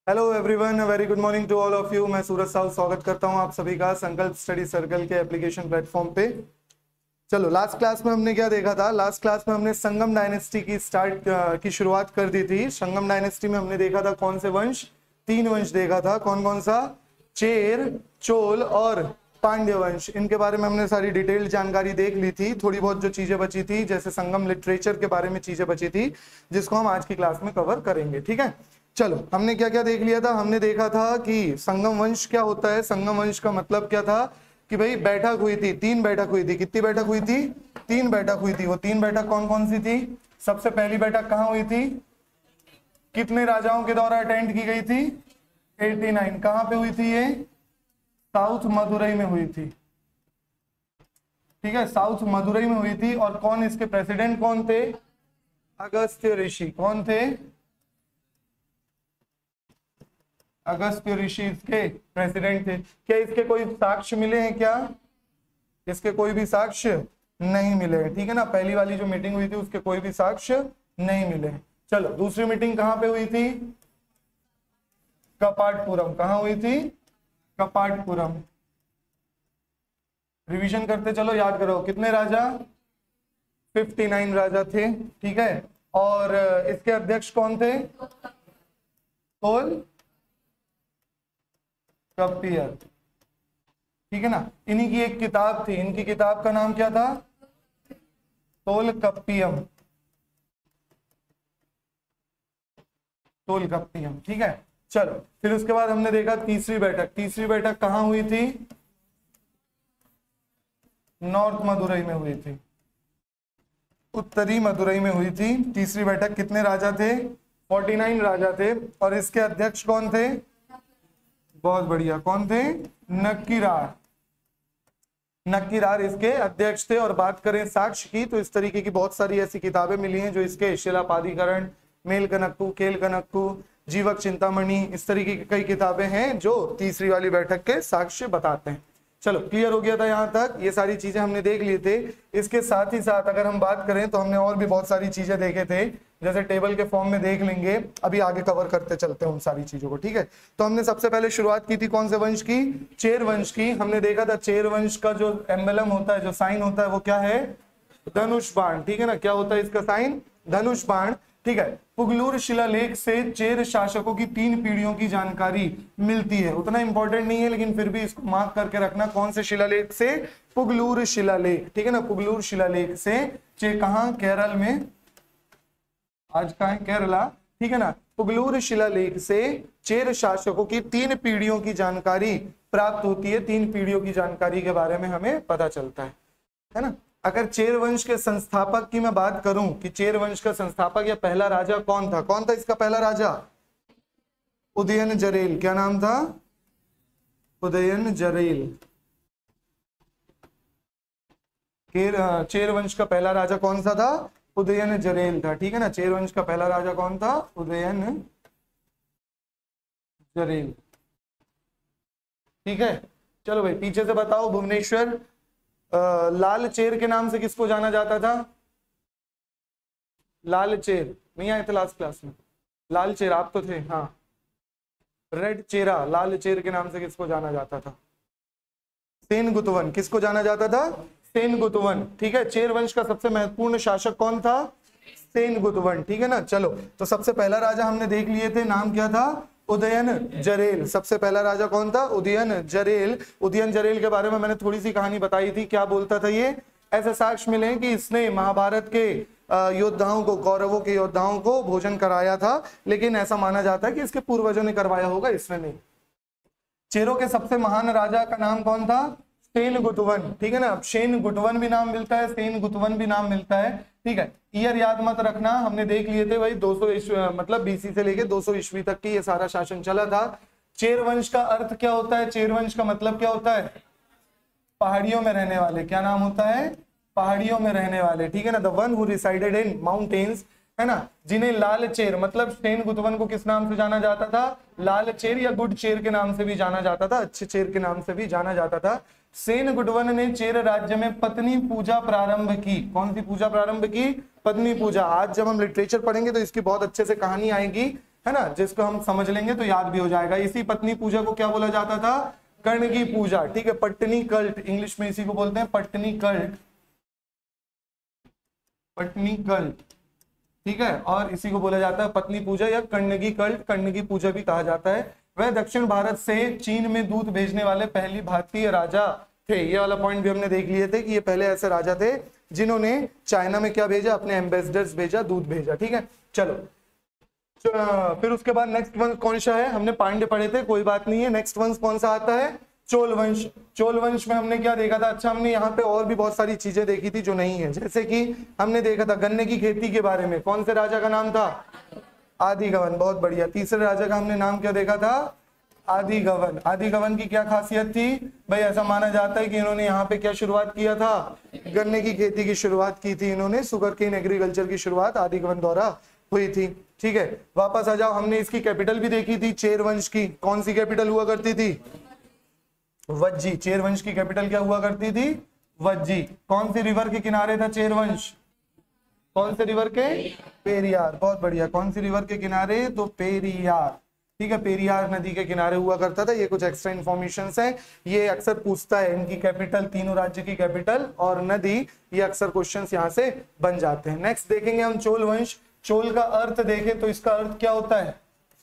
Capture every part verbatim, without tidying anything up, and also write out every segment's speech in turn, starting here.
Hello everyone, very good morning to all of you. मैं सूरज साहु स्वागत करता हूं आप सभी का संकल्प स्टडी सर्कल के एप्लीकेशन प्लेटफॉर्म पे। चलो, लास्ट क्लास में हमने क्या देखा था? लास्ट क्लास में हमने संगम डायनेस्टी की स्टार्ट की शुरुआत कर दी थी। संगम डायनेस्टी में हमने देखा था कौन से वंश? तीन वंश देखा था। कौन कौन सा? चेर, चोल और पांड्य वंश। इनके बारे में हमने सारी डिटेल्ड जानकारी देख ली थी। थोड़ी बहुत जो चीजें बची थी, जैसे संगम लिटरेचर के बारे में चीजें बची थी, जिसको हम आज की क्लास में कवर करेंगे। ठीक है, चलो, हमने क्या क्या देख लिया था? हमने देखा था कि संगम वंश क्या होता है। संगम वंश का मतलब क्या था कि भाई बैठक हुई थी, तीन बैठक हुई थी। कितनी बैठक हुई थी? तीन बैठक हुई थी। वो तीन बैठक कौन कौन सी थी? सबसे पहली बैठक कहाँ हुई थी? कितने राजाओं के द्वारा अटेंड की गई थी? नवासी। कहाँ पे हुई थी ये? साउथ मदुरई में हुई थी। ठीक है, साउथ मदुरई में हुई थी। और कौन इसके प्रेसिडेंट कौन थे? अगस्त्य ऋषि। कौन थे? अगस्त्य ऋषि इसके प्रेसिडेंट थे। क्या इसके कोई साक्ष्य मिले हैं? क्या इसके कोई भी साक्ष्य नहीं मिले हैं। ठीक है ना, पहली वाली जो मीटिंग हुई थी उसके कोई भी साक्ष्य नहीं मिले हैं। चलो, दूसरी मीटिंग कहां पे हुई थी? कपाटपुरम। कहां हुई थी? कपाटपुरम। रिवीजन करते चलो, याद करो कितने राजा? उनसठ राजा थे। ठीक है, और इसके अध्यक्ष कौन थे? तोल कप्पियर। ठीक है ना, इन्हीं की एक किताब थी। इनकी किताब का नाम क्या था? तोलकप्पियम। तोलकप्पियम। ठीक है, चलो, फिर उसके बाद हमने देखा तीसरी बैठक। तीसरी बैठक कहां हुई थी? नॉर्थ मदुरई में हुई थी, उत्तरी मदुरई में हुई थी तीसरी बैठक। कितने राजा थे? उनचास राजा थे। और इसके अध्यक्ष कौन थे? बहुत बढ़िया, कौन थे? नक्कीरार। नक्कीरार इसके अध्यक्ष थे। और बात करें साक्ष्य की, तो इस तरीके की बहुत सारी ऐसी किताबें मिली हैं जो इसके शिलापादिकरण, मेलकनक्कु, केलकनक्कु, जीवक चिंतामणि, इस तरीके की कई किताबें हैं जो तीसरी वाली बैठक के साक्ष्य बताते हैं। चलो, क्लियर हो गया था यहाँ तक? ये सारी चीजें हमने देख ली थे। इसके साथ ही साथ अगर हम बात करें तो हमने और भी बहुत सारी चीजें देखे थे, जैसे टेबल के फॉर्म में देख लेंगे। अभी आगे कवर करते चलते हैं उन सारी चीजों को। ठीक है, तो हमने सबसे पहले शुरुआत की थी कौन से वंश की? चेर वंश की। हमने देखा था चेर वंश का जो एम्बलम होता है, जो साइन होता है, वो क्या है? धनुष बाण। ठीक है ना, क्या होता है इसका साइन? धनुष बाण। ठीक है, पुगलूर शिलालेख से चेर शासकों की तीन पीढ़ियों की जानकारी मिलती है। उतना इंपॉर्टेंट नहीं है, लेकिन फिर भी इसको मार्क करके रखना। कौन से शिलालेख से? पुगलूर शिलालेख। ठीक है ना, पुगलूर शिलालेख से। चे कहां? केरल में। आज कहां है? केरला। ठीक है ना, पुगलूर शिलालेख से चेर शासकों की तीन पीढ़ियों की जानकारी प्राप्त होती है। तीन पीढ़ियों की जानकारी के बारे में हमें पता चलता है, है ना। अगर चेर वंश के संस्थापक की मैं बात करूं कि चेर वंश का संस्थापक या पहला राजा कौन था? कौन था इसका पहला राजा? उदयन जरेल। क्या नाम था? उदयन जरेल। चेर वंश का पहला राजा कौन सा था? उदयन जरेल था। ठीक है ना, चेर वंश का पहला राजा कौन था? उदयन जरेल। ठीक है, चलो भाई पीछे से बताओ। भुवनेश्वर आ, लाल चेर के नाम से किसको जाना जाता था? लाल चेर नहीं आए थे लास्ट क्लास में? लाल चेर आप तो थे, हाँ। रेड चेरा, लाल चेर के नाम से किसको जाना जाता था? सेन गुतवन। किसको जाना जाता था? सेन गुतवन। ठीक है, चेर वंश का सबसे महत्वपूर्ण शासक कौन था? सेन गुतवन। ठीक है ना, चलो, तो सबसे पहला राजा हमने देख लिए थे, नाम क्या था? उदयन जरेल। सबसे पहला राजा कौन था? उदयन जरेल। उदयन जरेल के बारे में मैंने थोड़ी सी कहानी बताई थी। क्या बोलता था ये? ऐसे साक्ष्य मिले हैं कि इसने महाभारत के योद्धाओं को, कौरवों के योद्धाओं को भोजन कराया था, लेकिन ऐसा माना जाता है कि इसके पूर्वजों ने करवाया होगा, इसने नहीं। चेरों के सबसे महान राजा का नाम कौन था? सेन गुतवन। ठीक है ना, अब सेन गुतवन भी नाम मिलता है, सेन गुतवन भी नाम मिलता है। ठीक है, ईयर याद मत रखना, हमने देख लिए थे भाई। दो सौ ईस्वी मतलब बीसी से लेके दो सौ ईस्वी तक की ये सारा शासन चला था। चेर वंश का अर्थ क्या होता है? चेर वंश का मतलब क्या होता है? पहाड़ियों में रहने वाले। क्या नाम होता है? पहाड़ियों में रहने वाले। ठीक है ना, the one who resided in mountains, है ना, जिन्हें लाल चेर, मतलब सेन गुतवन को किस नाम से जाना जाता था? लाल चेर या गुड चेर के नाम से भी जाना जाता था, अच्छे चेर के नाम से भी जाना जाता था। सेन गुटवन ने चेर राज्य में पत्नी पूजा प्रारंभ की। कौन सी पूजा प्रारंभ की? पत्नी पूजा। आज जब हम लिटरेचर पढ़ेंगे तो इसकी बहुत अच्छे से कहानी आएगी है ना, जिसको हम समझ लेंगे तो याद भी हो जाएगा। इसी पत्नी पूजा को क्या बोला जाता था, कर्ण की पूजा, ठीक है, पट्टनी कल्ट, इंग्लिश में इसी को बोलते हैं पट्टनी कल्ट, पट्टनी कल्ट, ठीक है, और इसी को बोला जाता है पत्नी पूजा या कर्णगी कल्ट, कर्णगी पूजा भी कहा जाता है। वह दक्षिण भारत से चीन में दूध भेजने वाले पहली भारतीय राजा थे। ये वाला पॉइंट भी हमने देख लिए थे कि ये पहले ऐसे राजा थे जिन्होंने चाइना में क्या भेजा, अपने एम्बेसडर्स भेजा, दूध भेजा, ठीक है। चलो फिर उसके बाद नेक्स्ट वंश कौन सा है, हमने पांड्य पढ़े थे, कोई बात नहीं है। नेक्स्ट वंश कौन सा आता है, चोल वंश। चोल वंश में हमने क्या देखा था, अच्छा हमने यहाँ पे और भी बहुत सारी चीजें देखी थी जो नहीं है, जैसे कि हमने देखा था गन्ने की खेती के बारे में, कौन से राजा का नाम था, आदिगवन, बहुत बढ़िया। तीसरे राजा का हमने नाम क्या देखा था, आदिगवन। आदिगवन की क्या खासियत थी भाई, ऐसा माना जाता है कि इन्होंने यहाँ पे क्या शुरुआत किया था, गन्ने की खेती की शुरुआत की थी इन्होंने, शुगर केन एग्रीकल्चर की शुरुआत आदिगवन द्वारा हुई थी, ठीक है। वापस आ जाओ, हमने इसकी कैपिटल भी देखी थी चेर वंश की, कौन सी कैपिटल हुआ करती थी, वज्जी। चेर वंश की कैपिटल क्या हुआ करती थी, वज्जी। कौन सी रिवर के किनारे था चेर वंश, कौन से रिवर के, पेरियार, बहुत बढ़िया, कौन सी रिवर के किनारे, तो पेरियार, ठीक है, पेरियार नदी के किनारे हुआ करता था। ये कुछ एक्स्ट्रा इन्फॉर्मेशन है, ये अक्सर पूछता है, इनकी कैपिटल, तीनों राज्य की कैपिटल और नदी, ये अक्सर क्वेश्चंस यहाँ से बन जाते हैं। नेक्स्ट देखेंगे हम चोल वंश। चोल का अर्थ देखें तो इसका अर्थ क्या होता है,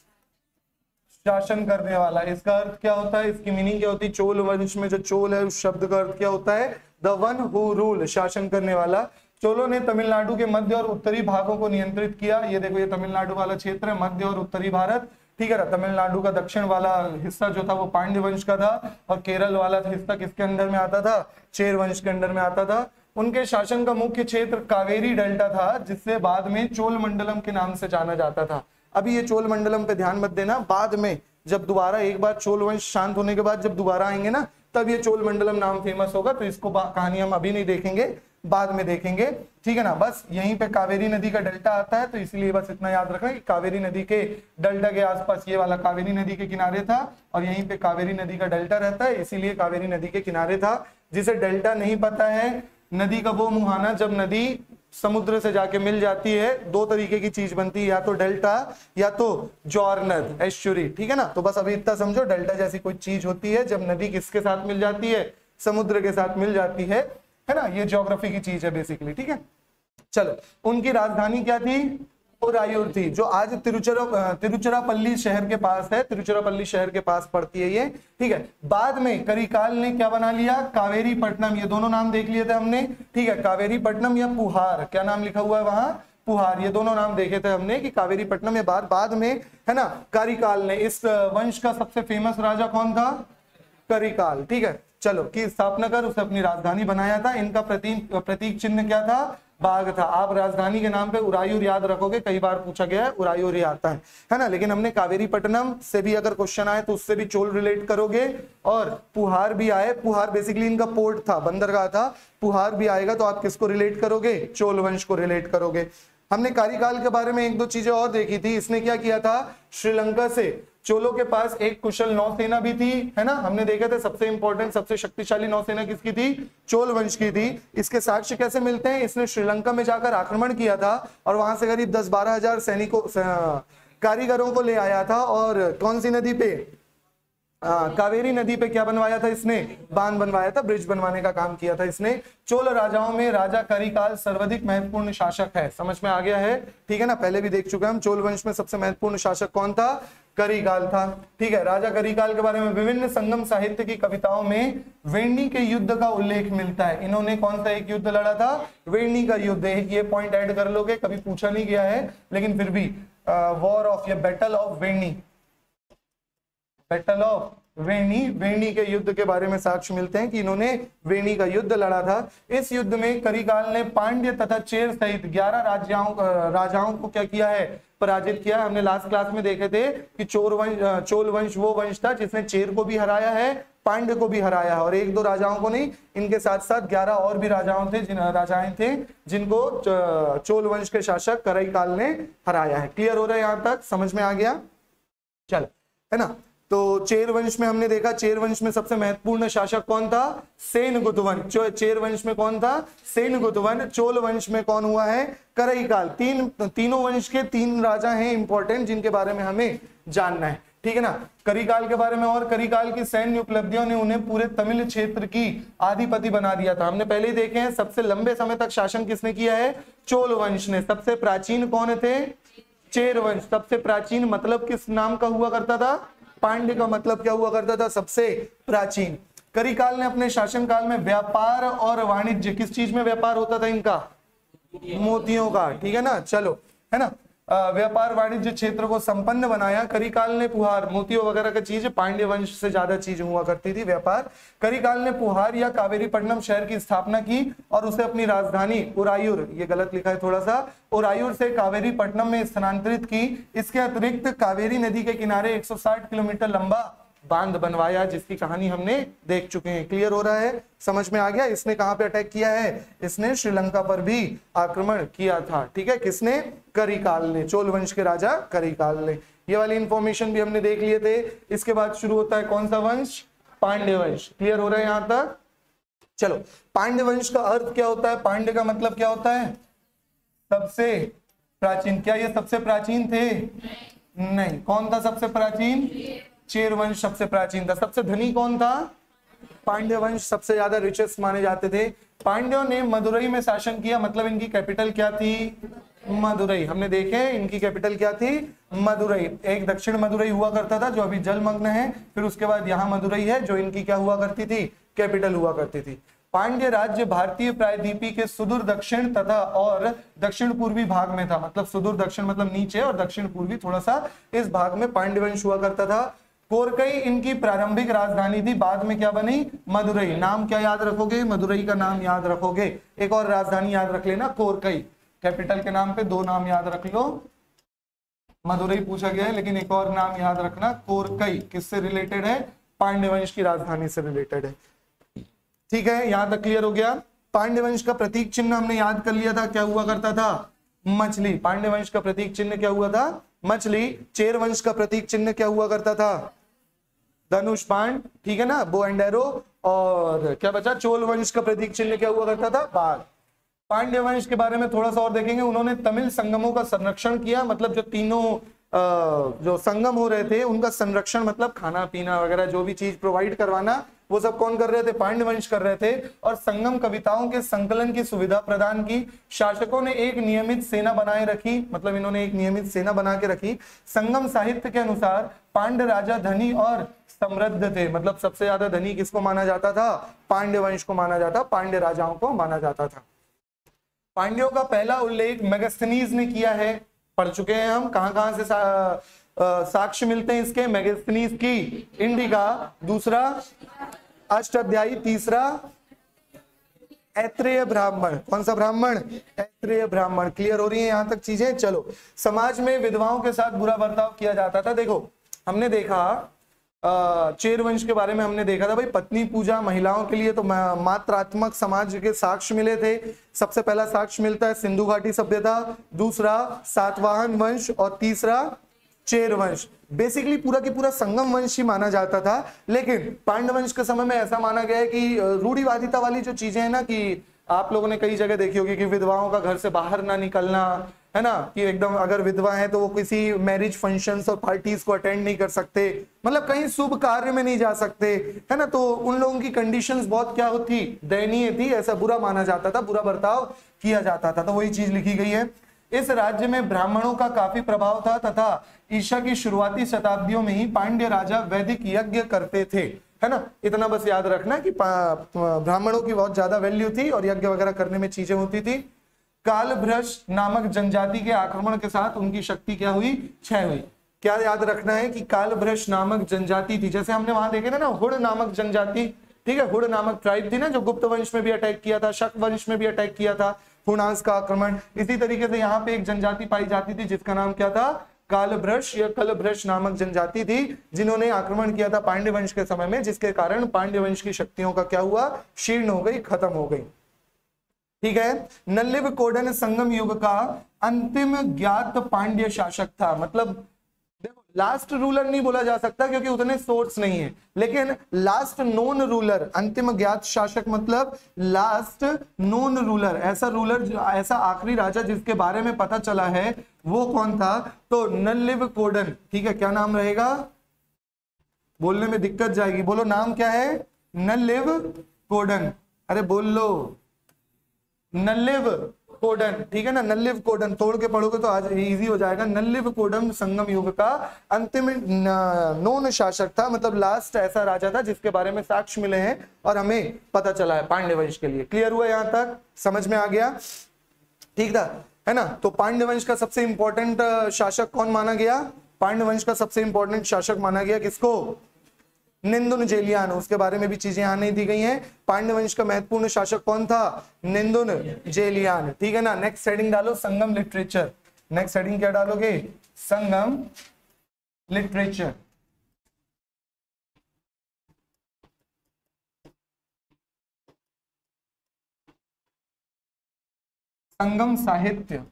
शासन करने वाला। इसका अर्थ क्या होता है, इसकी मीनिंग क्या होती है, चोल वंश में जो चोल है उस शब्द का अर्थ क्या होता है, द वन हु रूल, शासन करने वाला। चोलों ने तमिलनाडु के मध्य और उत्तरी भागों को नियंत्रित किया। ये देखो, ये तमिलनाडु वाला क्षेत्र है, मध्य और उत्तरी भारत, ठीक है ना। तमिलनाडु का दक्षिण वाला हिस्सा जो था वो पांड्य वंश का था, और केरल वाला हिस्सा किसके अंडर में आता था, चेर वंश के अंडर में आता था। उनके शासन का मुख्य क्षेत्र कावेरी डेल्टा था, जिससे बाद में चोल मंडलम के नाम से जाना जाता था। अभी ये चोल मंडलम पे ध्यान मत देना, बाद में जब दोबारा एक बार चोल वंश शांत होने के बाद जब दोबारा आएंगे ना, तब ये चोल मंडलम नाम फेमस होगा। तो इसको कहानी हम अभी नहीं देखेंगे, बाद में देखेंगे, ठीक है ना। बस यहीं पे कावेरी नदी का डेल्टा आता है, तो इसलिए बस इतना याद रखना कि कावेरी नदी के डेल्टा के आसपास ये वाला कावेरी नदी के किनारे था, और यहीं पे कावेरी नदी का डेल्टा रहता है, इसीलिए कावेरी नदी के किनारे था। जिसे डेल्टा नहीं पता है, नदी का वो मुहाना जब नदी समुद्र से जाके मिल जाती है, दो तरीके की चीज बनती है, या तो डेल्टा या तो जॉर्नर, एस्चुरी, ठीक है ना। तो बस अभी इतना समझो, डेल्टा जैसी कोई चीज होती है जब नदी किसके साथ मिल जाती है, समुद्र के साथ मिल जाती है, है ना। ये ज्योग्राफी की चीज है बेसिकली, ठीक है। चलो, उनकी राजधानी क्या थी, उरायूर थी, जो आज तिरुचिरा तिरुचिरापल्ली शहर के पास है, तिरुचिरापल्ली शहर के पास पड़ती है ये, ठीक है। बाद में करिकाल ने क्या बना लिया, कावेरी पट्टनम, ये दोनों नाम देख लिए थे हमने, ठीक है। कावेरी पट्टनम या पुहार, क्या नाम लिखा हुआ है वहां, पुहार, ये दोनों नाम देखे थे हमने कि कावेरी पट्टनम या बाद बाद में, है ना। करिकाल ने, इस वंश का सबसे फेमस राजा कौन था, करिकाल, ठीक है। चलो, की स्थापना कर उसे अपनी राजधानी बनाया था। इनका प्रतीक प्रतीक चिन्ह क्या था, बाघ था। आप राजधानी के नाम पे उरायूर याद रखोगे, कई बार पूछा गया है, उरायूर ही आता है, है ना। लेकिन हमने कावेरी पट्टनम से भी अगर क्वेश्चन आए तो उससे भी चोल रिलेट करोगे, और पुहार भी आए, पुहार बेसिकली इनका पोर्ट था, बंदरगाह था, पुहार भी आएगा तो आप किसको रिलेट करोगे, चोल वंश को रिलेट करोगे। हमने कार्यकाल के बारे में एक दो चीजें और देखी थी। इसने क्या किया था, श्रीलंका से चोलों के पास एक कुशल नौसेना भी थी, है ना। हमने देखे थे सबसे इंपॉर्टेंट, सबसे शक्तिशाली नौसेना किसकी थी, चोल वंश की थी। इसके साक्ष्य कैसे मिलते हैं, इसने श्रीलंका में जाकर आक्रमण किया था और वहां से करीब दस बारह हजार सैनिकों कारीगरों को ले आया था, और कौन सी नदी पे, आ, कावेरी नदी पे क्या बनवाया था इसने, बांध बनवाया था, ब्रिज बनवाने का काम किया था इसने। चोल राजाओं में राजा करिकाल सर्वाधिक महत्वपूर्ण शासक है, समझ में आ गया है, ठीक है ना। पहले भी देख चुके हम, चोल वंश में सबसे महत्वपूर्ण शासक कौन था, करिकाल था, ठीक है। राजा करिकाल के बारे में विभिन्न संगम साहित्य की कविताओं में वेणी के युद्ध का उल्लेख मिलता है। इन्होंने कौन सा एक युद्ध लड़ा था, वेणी का युद्ध। ये पॉइंट ऐड कर लोगे, कभी पूछा नहीं गया है लेकिन फिर भी, वॉर ऑफ या battle of Veni, battle of Veni, Veni के युद्ध के बारे में साक्ष्य मिलते हैं कि इन्होंने वेणी का युद्ध लड़ा था। इस युद्ध में करिकाल ने पांड्य तथा चेर सहित ग्यारह राजाओं राजाओं को क्या किया है, पराजित किया। हमने लास्ट क्लास में देखे थे कि चोर वंश, चोल वंश वो वंश था जिसने चेर को भी हराया है, पांड्य को भी हराया है, और एक दो राजाओं को नहीं, इनके साथ साथ ग्यारह और भी राजाओं थे जिन राजाएं थे जिनको चोल वंश के शासक करिकाल ने हराया है। क्लियर हो रहा है, यहां तक समझ में आ गया, चल, है ना। तो चेर वंश में हमने देखा, चेर वंश में सबसे महत्वपूर्ण शासक कौन था? सेनगुतवन। चेर वंश में कौन था? सेनगुतवन। चोल वंश में कौन हुआ है? करईकाल। तीन तीनों वंश के तीन राजा हैं इंपॉर्टेंट, जिनके बारे में हमें जानना है, ठीक है ना। करिकाल के बारे में, और करिकाल की सैन्य उपलब्धियों ने उन्हें पूरे तमिल क्षेत्र की आधिपति बना दिया था। हमने पहले ही देखे हैं, सबसे लंबे समय तक शासन किसने किया है? चोल वंश ने। सबसे प्राचीन कौन थे? चेर वंश। सबसे प्राचीन मतलब किस नाम का हुआ करता था? पांड्य का मतलब क्या हुआ करता था? सबसे प्राचीन। करिकाल ने अपने शासन काल में व्यापार और वाणिज्य, किस चीज में व्यापार होता था इनका? मोतियों का, ठीक है ना। चलो, है ना, व्यापार वाणिज्य क्षेत्र को संपन्न बनाया। करिकाल ने पुहार, मोतियों वगैरह का चीज पांड्य वंश से ज्यादा चीज हुआ करती थी व्यापार। करिकाल ने पुहार या कावेरीपट्टनम शहर की स्थापना की और उसे अपनी राजधानी उरायूर, ये गलत लिखा है थोड़ा सा, उरायूर से कावेरीपट्टनम में स्थानांतरित की। इसके अतिरिक्त कावेरी नदी के किनारे एक सौ साठ किलोमीटर लंबा बांध बनवाया, जिसकी कहानी हमने देख चुके हैं। क्लियर हो रहा है? समझ में आ गया? इसने कहां पे अटैक किया है? इसने श्रीलंका पर भी आक्रमण किया था, ठीक है। किसने? करिकाल ने, चोल वंश के राजा करिकाल ने। ये वाली इंफॉर्मेशन भी हमने देख लिए थे। इसके बाद शुरू होता है कौन सा वंश? पांड्य वंश। क्लियर हो रहा है यहां तक? चलो, पांड्य वंश का अर्थ क्या होता है? पांड्य का मतलब क्या होता है? सबसे प्राचीन। क्या ये सबसे प्राचीन थे? नहीं। कौन था सबसे प्राचीन? चेर वंश सबसे प्राचीन था। सबसे धनी कौन था? पांड्य वंश सबसे ज्यादा रिचेस्ट माने जाते थे। पांड्यों ने मदुरई में शासन किया, मतलब इनकी कैपिटल क्या थी? मदुरई। हमने देखे इनकी कैपिटल क्या थी? मदुरई। एक दक्षिण मदुरई हुआ करता था जो अभी जलमग्न है, फिर उसके बाद यहाँ मदुरई है जो इनकी क्या हुआ करती थी? कैपिटल हुआ करती थी। पांड्य राज्य भारतीय प्रायद्वीपीय के सुदूर दक्षिण तथा और दक्षिण पूर्वी भाग में था। मतलब सुदूर दक्षिण मतलब नीचे, और दक्षिण पूर्वी थोड़ा सा इस भाग में पांड्य वंश हुआ करता था। कोरकई इनकी प्रारंभिक राजधानी थी, बाद में क्या बनी? मदुरई। नाम क्या याद रखोगे? मदुरई का नाम याद रखोगे। एक और राजधानी याद रख लेना, कोरकई। कैपिटल के नाम पे दो नाम याद रख लो। मदुरई पूछा गया है, लेकिन एक और नाम याद रखना, कोरकई। किससे रिलेटेड है? पांड्य वंश की राजधानी से रिलेटेड है, ठीक है। यहां तक क्लियर हो गया? पांड्य वंश का प्रतीक चिन्ह हमने याद कर लिया था, क्या हुआ करता था? मछली। पांड्य वंश का प्रतीक चिन्ह क्या हुआ था? मछली। चेर वंश का प्रतीक चिन्ह क्या हुआ करता था? धनुष बाण, ठीक है ना, बो एंड एरो। और क्या बचा? चोल वंश का प्रतीक चिन्ह क्या हुआ करता था? बाघ। पांड्य वंश के बारे में थोड़ा सा और देखेंगे। उन्होंने तमिल संगमों का संरक्षण किया, मतलब जो तीनों जो संगम हो रहे थे उनका संरक्षण, मतलब खाना पीना वगैरह जो भी चीज प्रोवाइड करवाना, वो सब कौन कर रहे थे? पांड्य वंश कर रहे थे। और संगम कविताओं के संकलन की सुविधा प्रदान की। शासकों ने एक नियमित सेना बनाए रखी, मतलब इन्होंने एक नियमित सेना बना के रखी। संगम साहित्य के अनुसार पांड्य राजा धनी और समृद्ध थे, मतलब सबसे ज्यादा धनी किसको माना जाता था? पांड्य वंश को माना जाता, पांड्य राजाओं को माना जाता था। पांड्यों का पहला उल्लेख मेगास्थनीज ने किया है, पढ़ चुके हैं हम। कहां कहां से सा, साक्ष्य मिलते हैं इसके? मेगास्थनीज की इंडिका, दूसरा अष्टाध्यायी, तीसरा ऐत्रेय ब्राह्मण। कौन सा ब्राह्मण? ऐत्रेय ब्राह्मण। क्लियर हो रही है यहां तक चीजें? चलो, समाज में विधवाओं के साथ बुरा बर्ताव किया जाता था। देखो, हमने देखा चेर वंश के बारे में, हमने देखा था भाई पत्नी पूजा महिलाओं के लिए तो मात्रात्मक समाज के साक्ष्य मिले थे। सबसे पहला साक्ष्य मिलता है सिंधु घाटी सभ्यता, दूसरा सातवाहन वंश और तीसरा चेर वंश। बेसिकली पूरा की पूरा संगम वंश ही माना जाता था, लेकिन पांड्य वंश के समय में ऐसा माना गया है कि रूढ़िवादिता वाली जो चीजें हैं ना, कि आप लोगों ने कई जगह देखी होगी कि विधवाओं का घर से बाहर ना निकलना, है ना, कि एकदम अगर विधवा है तो वो किसी मैरिज फंक्शंस और पार्टीज को अटेंड नहीं कर सकते, मतलब कहीं शुभ कार्य में नहीं जा सकते, है ना। तो उन लोगों की कंडीशंस बहुत क्या होती? दयनीय थी। ऐसा बुरा माना जाता था, बुरा बर्ताव किया जाता था। तो वही चीज लिखी गई है। इस राज्य में ब्राह्मणों का काफी प्रभाव था तथा ईसा की शुरुआती शताब्दियों में ही पांड्य राजा वैदिक यज्ञ करते थे, है ना। इतना बस याद रखना कि ब्राह्मणों की बहुत ज्यादा वैल्यू थी और यज्ञ वगैरह करने में चीजें होती थी। कालभ्रष्ट नामक जनजाति के आक्रमण के साथ उनकी शक्ति क्या हुई? क्षय हुई। क्या याद रखना है कि कालभ्रष्ट नामक जनजाति थी, जैसे हमने वहां देखे थे ना, हुड़ नामक जनजाति, ठीक है, हुड़ नामक ट्राइब थी ना, जो गुप्त वंश में भी अटैक किया था, शक वंश में भी अटैक किया था, हुणास का आक्रमण। इसी तरीके से यहाँ पे एक जनजाति पाई जाती थी जिसका नाम क्या था? कालभ्रष्ट या कलभ्रष्ट नामक जनजाति थी, जिन्होंने आक्रमण किया था पांड्य वंश के समय में, जिसके कारण पांड्य वंश की शक्तियों का क्या हुआ? क्षीण हो गई, खत्म हो गई, ठीक है। नल्लिब कोडन संगम युग का अंतिम ज्ञात पांड्य शासक था। मतलब देखो, लास्ट रूलर नहीं बोला जा सकता क्योंकि उतने सोर्स नहीं है, लेकिन लास्ट नोन रूलर, अंतिम ज्ञात शासक मतलब लास्ट नोन रूलर, ऐसा रूलर, ऐसा आखिरी राजा जिसके बारे में पता चला है वो कौन था? तो नल्लिवकोडन। ठीक है, क्या नाम रहेगा? बोलने में दिक्कत जाएगी, बोलो नाम क्या है? नल्लिवकोडन। अरे बोल लो, नल्लिवकोडन। ठीक है ना, नल्लिवकोडन तोड़ के पढ़ोगे तो आज इजी हो जाएगा। नल्लिवकोडन संगम युग का अंतिम नोन शासक था, मतलब लास्ट ऐसा राजा था जिसके बारे में साक्ष्य मिले हैं और हमें पता चला है पांड्य वंश के लिए। क्लियर हुआ? यहां तक समझ में आ गया? ठीक था, है ना? तो पांड्य वंश का सबसे इंपॉर्टेंट शासक कौन माना गया? पांड्य वंश का सबसे इंपॉर्टेंट शासक माना गया किसको? निंदुन जेलियान। उसके बारे में भी चीजें यहां नहीं दी गई हैं। पांड्य वंश का महत्वपूर्ण शासक कौन था? निंदुन जेलियान। ठीक है ना? नेक्स्ट हेडिंग डालो संगम लिटरेचर। नेक्स्ट हेडिंग क्या डालोगे? संगम लिटरेचर। संगम साहित्य।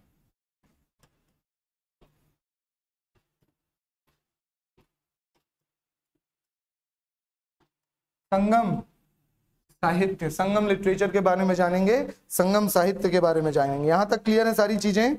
संगम साहित्य, संगम लिटरेचर के बारे में जानेंगे, संगम साहित्य के बारे में जानेंगे। यहां तक क्लियर है सारी चीजें?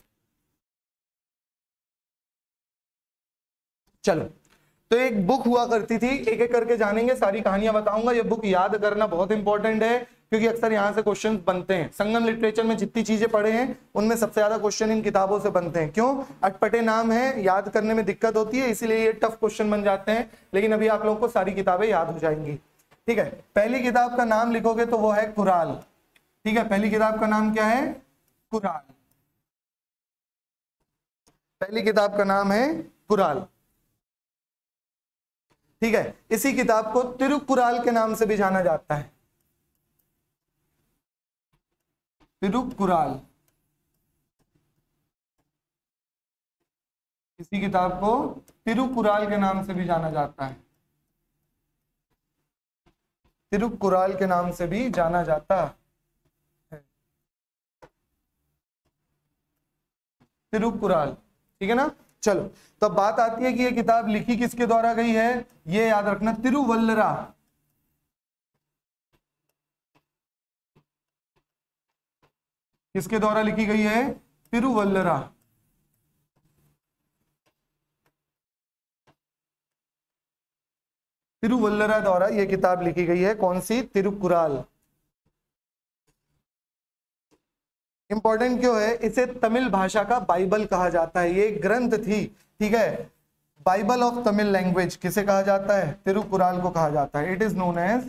चलो, तो एक बुक हुआ करती थी, एक एक करके जानेंगे, सारी कहानियां बताऊंगा। ये बुक याद करना बहुत इंपॉर्टेंट है क्योंकि अक्सर यहां से क्वेश्चन बनते हैं। संगम लिटरेचर में जितनी चीजें पढ़े हैं उनमें सबसे ज्यादा क्वेश्चन इन किताबों से बनते हैं। क्यों? अटपटे नाम है, याद करने में दिक्कत होती है, इसीलिए ये टफ क्वेश्चन बन जाते हैं। लेकिन अभी आप लोगों को सारी किताबें याद हो जाएंगी। ठीक है, पहली किताब का नाम लिखोगे तो वो है कुराल। ठीक है, पहली किताब का नाम क्या है? कुराल। पहली किताब का नाम है कुराल। ठीक है, इसी किताब को तिरुकुराल के नाम से भी जाना जाता है। तिरुकुराल, इसी किताब को तिरुकुराल के नाम से भी जाना जाता है। तिरुकुराल के नाम से भी जाना जाता है। तिरुकुराल। ठीक है ना? चलो, तो बात आती है कि ये किताब लिखी किसके द्वारा गई है? ये याद रखना, तिरुवल्लरा। किसके द्वारा लिखी गई है? तिरुवल्लरा। तिरुवल्लरा द्वारा यह किताब लिखी गई है। कौन सी? तिरुकुराल। इंपॉर्टेंट क्यों है? इसे तमिल भाषा का बाइबल कहा जाता है। ये ग्रंथ थी, ठीक है, बाइबल ऑफ तमिल लैंग्वेज। किसे कहा जाता है? तिरुकुराल को कहा जाता है। It is known as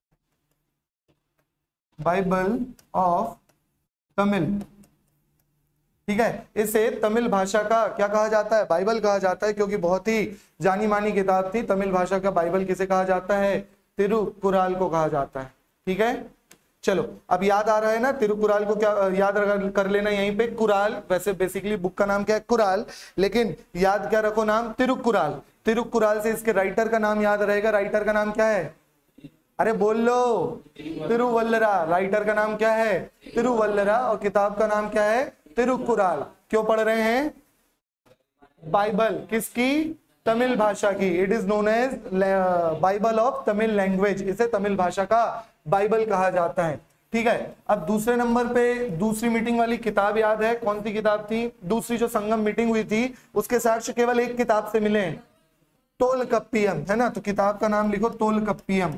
Bible of Tamil. ठीक है, इसे तमिल भाषा का क्या कहा जाता है? बाइबल कहा जाता है, क्योंकि बहुत ही जानी मानी किताब थी। तमिल भाषा का बाइबल किसे कहा जाता है? तिरुकुराल को कहा जाता है। ठीक है, चलो, अब याद आ रहा है ना तिरुकुराल को? क्या याद कर लेना यहीं पे, कुराल। वैसे बेसिकली बुक का नाम क्या है? कुराल, लेकिन याद क्या रखो? नाम तिरुकुराल। तिरुकुराल से इसके राइटर का नाम याद रहेगा। राइटर का नाम क्या है? अरे बोल लो, तिरुवल्लरा। राइटर का नाम क्या है? तिरुवल्लरा। और किताब का नाम क्या है? तिरुकुराल। क्यों पढ़ रहे हैं? बाइबल किसकी? तमिल भाषा की। It is known as Bible of Tamil language. इसे तमिल भाषा का बाइबल कहा जाता है। ठीक है, अब दूसरे नंबर पे दूसरी मीटिंग वाली किताब याद है? कौन सी किताब थी? दूसरी जो संगम मीटिंग हुई थी उसके साक्ष्य केवल एक किताब से मिले हैं, तोलकप्पियम, है ना? तो किताब का नाम लिखो, तोलकप्पियम।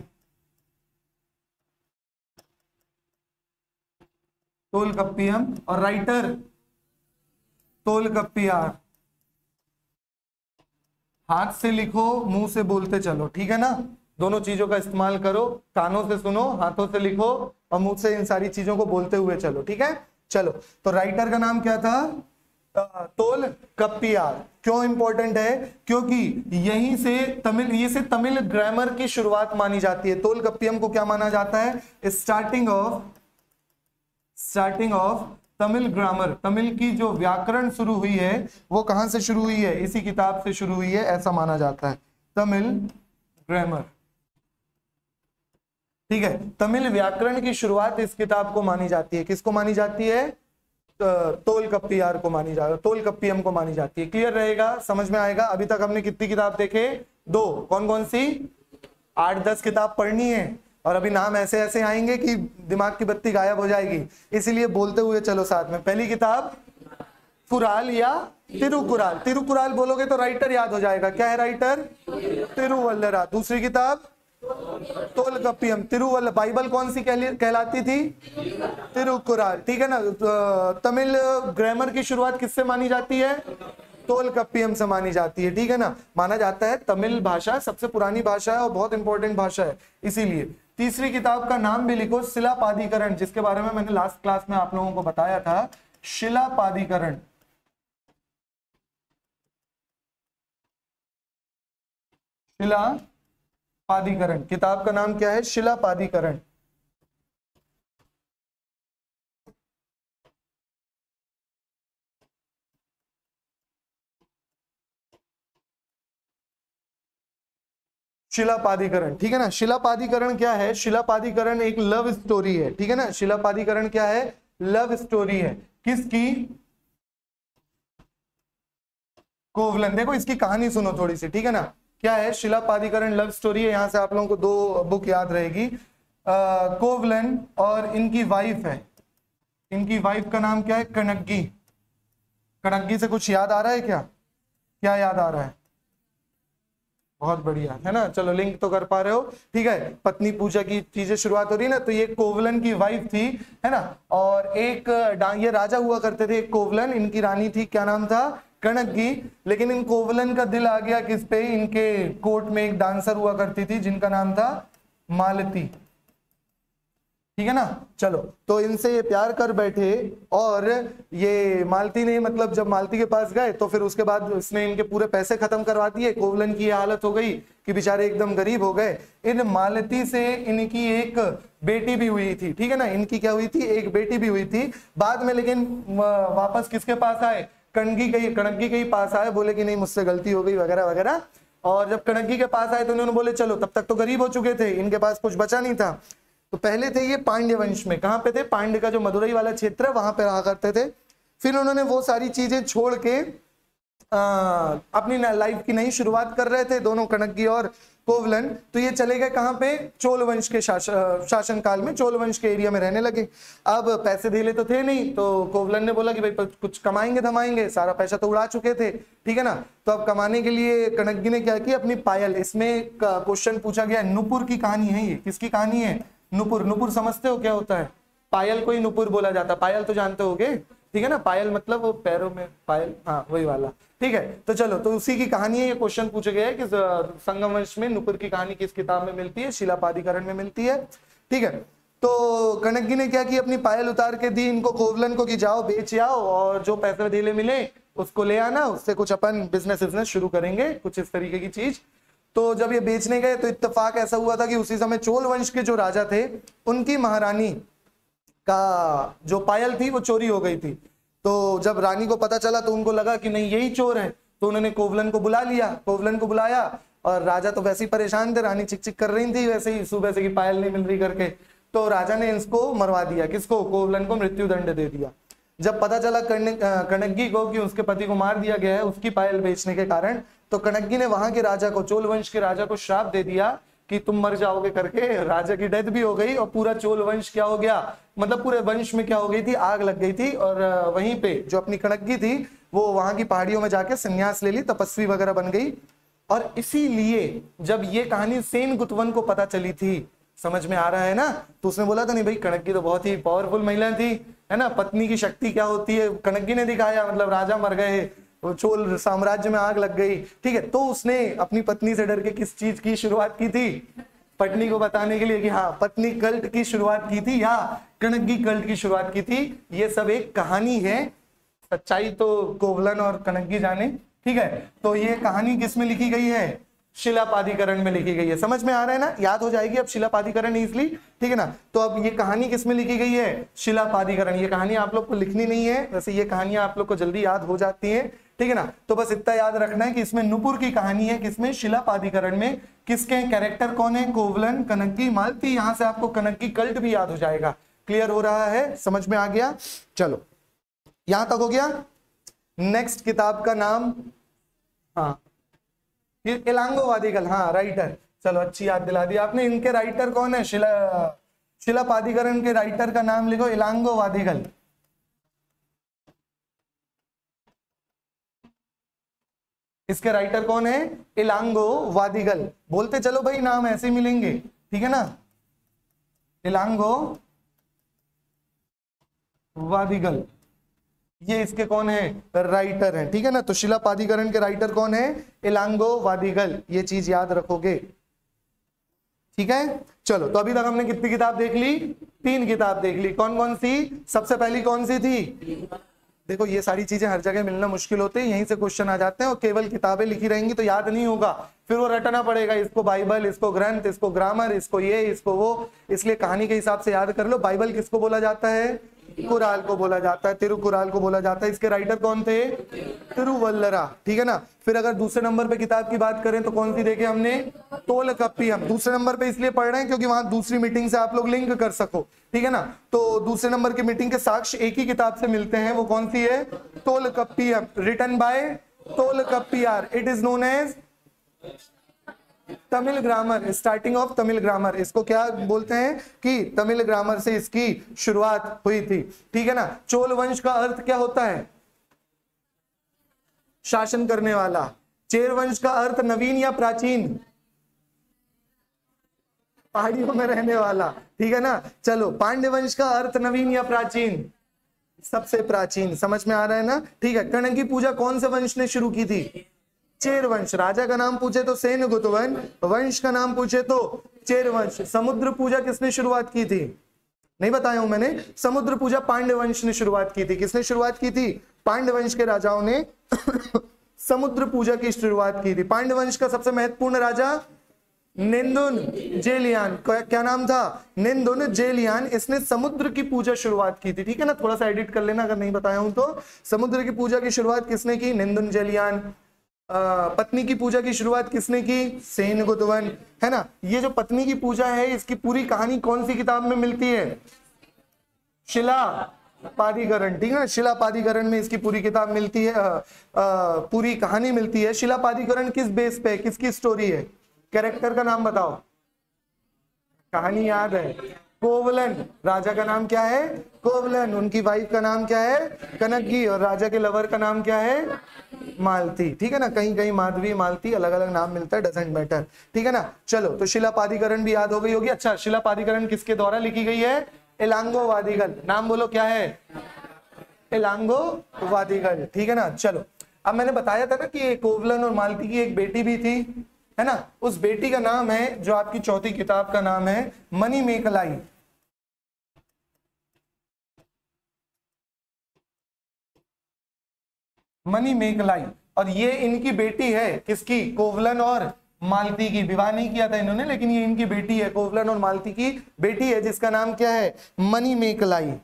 तोलकप्पियम। और राइटर तोलकप्पियार। हाथ से लिखो, मुंह से बोलते चलो। ठीक है ना? दोनों चीजों का इस्तेमाल करो। कानों से सुनो, हाथों से लिखो और मुंह से इन सारी चीजों को बोलते हुए चलो। ठीक है, चलो, तो राइटर का नाम क्या था? तोलकप्पियार। क्यों इंपॉर्टेंट है? क्योंकि यहीं से तमिल ये से तमिल ग्रामर की शुरुआत मानी जाती है। तोलकप्पियम को क्या माना जाता है? Starting of starting of Tamil grammar. Tamil की जो व्याकरण शुरू हुई है वो कहां से शुरू हुई है? इसी किताब से शुरू हुई है, ऐसा माना जाता है। तमिल ग्रामर। ठीक है, तमिल व्याकरण की शुरुआत इस किताब को मानी जाती है। किसको मानी जाती है? तोल कप्पी यार को मानी जाएगा, तोल कप्पी हमको मानी जाती है। क्लियर रहेगा, समझ में आएगा। अभी तक हमने कितनी किताब देखे? दो। कौन कौन सी? आठ दस किताब पढ़नी है और अभी नाम ऐसे ऐसे आएंगे कि दिमाग की बत्ती गायब हो जाएगी, इसीलिए बोलते हुए चलो साथ में। पहली किताब कुराल या तिरुकुराल। तिरुकुराल बोलोगे तो राइटर याद हो जाएगा। क्या है राइटर? तिरुवल्लरा। दूसरी किताब तोलकप्पियम। तिरुवल्ल। बाइबल कौन सी कहलाती थी? तिरुकुराल। ठीक है ना। तमिल ग्रामर की शुरुआत किससे मानी जाती है? तोलकप्पियम से मानी जाती है। ठीक है ना। माना जाता है तमिल भाषा सबसे पुरानी भाषा है और बहुत इंपॉर्टेंट भाषा है इसीलिए। तीसरी किताब का नाम भी लिखो, शिलापादिकरण, जिसके बारे में मैंने लास्ट क्लास में आप लोगों को बताया था। शिलापादिकरण। शिलापादिकरण किताब का नाम क्या है? शिलापादिकरण। शिलापादिकरण। ठीक है ना। शिलापादिकरण क्या है? शिलापादिकरण एक लव स्टोरी है। ठीक है ना। शिलापादिकरण क्या है? लव स्टोरी है। किसकी? कोवलन। देखो इसकी कहानी सुनो थोड़ी सी। ठीक है ना। क्या है? शिलापादिकरण लव स्टोरी है। यहां से आप लोगों को दो बुक याद रहेगी। कोवलन और इनकी वाइफ है। इनकी वाइफ का नाम क्या है? कणग्गी। कणग्गी से कुछ याद आ रहा है क्या? क्या याद आ रहा है? बहुत बढ़िया है ना। चलो लिंक तो कर पा रहे हो। ठीक है। पत्नी पूजा की चीजें शुरुआत हो रही है ना। तो ये कोवलन की वाइफ थी, है ना। और एक ये राजा हुआ करते थे, एक कोवलन, इनकी रानी थी, क्या नाम था? कणग्गी। लेकिन इन कोवलन का दिल आ गया किस पे? इनके कोर्ट में एक डांसर हुआ करती थी जिनका नाम था मालती। ठीक है ना। चलो तो इनसे ये प्यार कर बैठे और ये मालती ने, मतलब जब मालती के पास गए तो फिर उसके बाद इसने इनके पूरे पैसे खत्म करवा दिए। कोवलन की ये हालत हो गई कि बेचारे एकदम गरीब हो गए। इन मालती से इनकी एक बेटी भी हुई थी। ठीक है ना। इनकी क्या हुई थी? एक बेटी भी हुई थी बाद में। लेकिन वापस किसके पास आए? कणगी के कणगी के ही पास आए। बोले कि नहीं मुझसे गलती हो गई वगैरह वगैरह। और जब कणगी के पास आए तो उन्होंने बोले चलो, तब तक तो गरीब हो चुके थे, इनके पास कुछ बचा नहीं था। तो पहले थे ये पांड्य वंश में। कहां पे थे? पांड्य का जो मदुरई वाला क्षेत्र है वहां पे रहा करते थे। फिर उन्होंने वो सारी चीजें छोड़ के आ, अपनी लाइफ की नई शुरुआत कर रहे थे दोनों, कणग्गी और कोवलन। तो ये चले गए कहां पे? चोल वंश के शासन शासन काल में, चोल वंश के एरिया में रहने लगे। अब पैसे धेले तो थे नहीं, तो कोवलन ने बोला कि भाई कुछ कमाएंगे धमाएंगे, सारा पैसा तो उड़ा चुके थे। ठीक है ना। तो अब कमाने के लिए कणग्गी ने क्या किया? अपनी पायल, इसमें क्वेश्चन पूछा गया, नुपुर की कहानी है ये। किसकी कहानी है? नुपुर। नुपुर समझते हो क्या होता है? पायल को ही नुपुर बोला जाता है। पायल तो जानते होगे। ठीक है ना। पायल मतलब वो पैरों में पायल, हाँ वही वाला। ठीक है। तो चलो, तो उसी की कहानी है। ये क्वेश्चन पूछा गया है कि संगम वंश में नुपुर की कहानी किस किताब में मिलती है? शिलापादिकरण में मिलती है। ठीक है। तो कणग्गी ने क्या किया? अपनी पायल उतार के दी इनको, कोवलन को, कि जाओ बेच आओ और जो पैसे धेले मिले उसको ले आना, उससे कुछ अपन बिजनेस बिजनेस शुरू करेंगे, कुछ इस तरीके की चीज। तो जब ये बेचने गए तो इत्तेफाक ऐसा हुआ था कि उसी समय चोल वंश के जो राजा थे उनकी महारानी का जो पायल थी वो चोरी हो गई थी। तो जब रानी को पता चला तो उनको लगा कि नहीं यही चोर है। तो उन्होंने कोवलन को बुला लिया। कोवलन को बुलाया और राजा तो वैसे ही परेशान थे, रानी चिक चिक कर रही थी वैसे ही, सुबह से की पायल नहीं मिल रही करके। तो राजा ने इसको मरवा दिया। किसको? कोवलन को मृत्यु दंड दे दिया। जब पता चला कणग्गी को कि उसके पति को मार दिया गया है उसकी पायल बेचने के कारण, तो कणग्गी ने वहां के राजा को, चोल वंश के राजा को श्राप दे दिया कि तुम मर जाओगे करके। राजा की डेथ भी हो गई और पूरा चोल वंश क्या हो गया? मतलब पूरे वंश में क्या हो गई थी? आग लग गई थी। और वहीं पे जो अपनी कणग्गी थी वो वहां की पहाड़ियों में जाके संन्यास ले ली, तपस्वी वगैरह बन गई। और इसीलिए जब ये कहानी सेन गुतवन को पता चली थी, समझ में आ रहा है ना, तो उसने बोला था नहीं भाई कणग्गी तो बहुत ही पावरफुल महिला थी, है ना। पत्नी की शक्ति क्या होती है कणग्गी ने दिखाया। मतलब राजा मर गए, चोल साम्राज्य में आग लग गई। ठीक है। तो उसने अपनी पत्नी से डर के किस चीज की शुरुआत की थी? पत्नी को बताने के लिए कि हाँ पत्नी कल्ट की शुरुआत की थी या कणग्गी कल्ट की शुरुआत की थी। ये सब एक कहानी है, सच्चाई तो कोवलन और कणग्गी जाने। ठीक है। तो ये कहानी किसमें लिखी गई है? शिलापादिकरण में लिखी गई है। समझ में आ रहा है ना? याद हो जाएगी अब शिलापादिकरण इजली। ठीक है ना। तो अब ये कहानी किसमें लिखी गई है? शिलापादिकरण। ये कहानी आप लोग को लिखनी नहीं है, वैसे ये कहानियां आप लोग को जल्दी याद हो जाती हैं। ठीक है ना। तो बस इतना याद रखना है कि इसमें नुपुर की कहानी है। किसमें? शिलापादिकरण में। किसके कैरेक्टर कौन है? कोवलन, कणग्गी, मालती। यहां से आपको कणग्गी कल्ट भी याद हो जाएगा। क्लियर हो रहा है? समझ में आ गया? चलो यहां तक हो गया। नेक्स्ट किताब का नाम, हाँ ये इलांगो वादिगल, हाँ राइटर, चलो अच्छी याद दिला दी आपने। इनके राइटर कौन है? शिला शिलापादिकरण के राइटर का नाम लिखो इलांगो वादिगल। इसके राइटर कौन है? इलांगो वादिगल। बोलते चलो भाई, नाम ऐसे मिलेंगे, ठीक है ना। इलांगो वादिगल, ये इसके कौन है? राइटर हैं, ठीक है ना। तो शिलापादिकरण के राइटर कौन है? इलांगो वादिगल, ये चीज याद रखोगे, ठीक है। चलो, तो अभी तक हमने कितनी किताब देख ली? तीन किताब देख ली। कौन कौन सी? सबसे पहली कौन सी थी? देखो ये सारी चीजें हर जगह मिलना मुश्किल होते हैं, यहीं से क्वेश्चन आ जाते हैं, और केवल किताबें लिखी रहेंगी तो याद नहीं होगा, फिर वो रटना पड़ेगा, इसको बाइबल, इसको ग्रंथ, इसको ग्रामर, इसको ये, इसको वो, इसलिए कहानी के हिसाब से याद कर लो। बाइबल किसको बोला जाता है? कुराल को बोला जाता है, तिरुकुराल को बोला जाता है। इसके राइटर कौन थे? तिरुवल्लरा, ठीक है ना। फिर अगर दूसरे नंबर पे किताब की बात करें तो कौन सी देखे हमने? तोलकप्पियम। दूसरे नंबर पे इसलिए पढ़ रहे हैं क्योंकि वहां दूसरी मीटिंग से आप लोग लिंक कर सको, ठीक है ना। तो दूसरे नंबर की मीटिंग के साक्ष्य एक ही किताब से मिलते हैं, वो कौन सी है? Tolkappiyam, written by Tolkappiyar. It is known as Tamil grammar, starting of Tamil grammar. इसको क्या बोलते हैं? कि तमिल ग्रामर से इसकी शुरुआत हुई थी, ठीक है ना। चोल वंश का अर्थ क्या होता है? शासन करने वाला। चेर वंश का अर्थ नवीन या प्राचीन? पहाड़ियों में रहने वाला, ठीक है ना। चलो, पांड्य वंश का अर्थ नवीन या प्राचीन? सबसे प्राचीन। समझ में आ रहा है ना, ठीक है। कर्ण की पूजा कौन से वंश ने शुरू की थी? चेर वंश। राजा का नाम पूछे तो सेनगुप्त वंश, वंश का नाम पूछे तो चेर वंश। समुद्र पूजा किसने शुरुआत की थी? नहीं बताया हूं मैंने, समुद्र पूजा पांड्य वंश ने शुरुआत की थी। किसने शुरुआत की थी? पांड्य वंश के राजाओं ने समुद्र पूजा की शुरुआत की थी। पांड्य वंश का सबसे महत्वपूर्ण राजा निंदुन जेलियान, क्या नाम था? निंदुन जेलियान। इसने समुद्र की पूजा शुरुआत की थी, ठीक है ना। थोड़ा सा एडिट कर लेना अगर नहीं बताया हूं तो। समुद्र की पूजा की शुरुआत किसने की? निंदुन जेलियान। पत्नी की पूजा की शुरुआत किसने की? सेनगुप्त वंश, है ना। ये जो पत्नी की पूजा है, इसकी पूरी कहानी कौन सी किताब में मिलती है? शिलापादिकरण, ठीक है ना। शिलापादिकरण में इसकी पूरी किताब मिलती है, आ, आ, पूरी कहानी मिलती है। शिलापादिकरण किस बेस पे, किसकी स्टोरी है? कैरेक्टर का नाम बताओ। कहानी याद है? कोवलन। राजा का नाम क्या है? कोवलन। उनकी वाइफ का नाम क्या है? कनकगी। और राजा के लवर का नाम क्या है? मालती, ठीक है ना। कहीं कहीं माधवी, मालती, अलग अलग नाम मिलता है, डजेंट मैटर, ठीक है ना। चलो, तो शिलापादिकरण भी याद हो गई होगी। अच्छा, शिलापादिकरण किसके द्वारा लिखी गई है? इलांगो वादिगल। नाम बोलो क्या है? इलांगो वादिगल, ठीक है ना। चलो, अब मैंने बताया था ना कि कोवलन और मालती की एक बेटी भी थी, है ना। उस बेटी का नाम है, जो आपकी चौथी किताब का नाम है, मणिमेखलाई। मणिमेखलाई। और ये इनकी बेटी है, किसकी? कोवलन और मालती की। विवाह नहीं किया था इन्होंने, लेकिन ये इनकी बेटी है, कोवलन और मालती की बेटी है, जिसका नाम क्या है? मणिमेखलाई,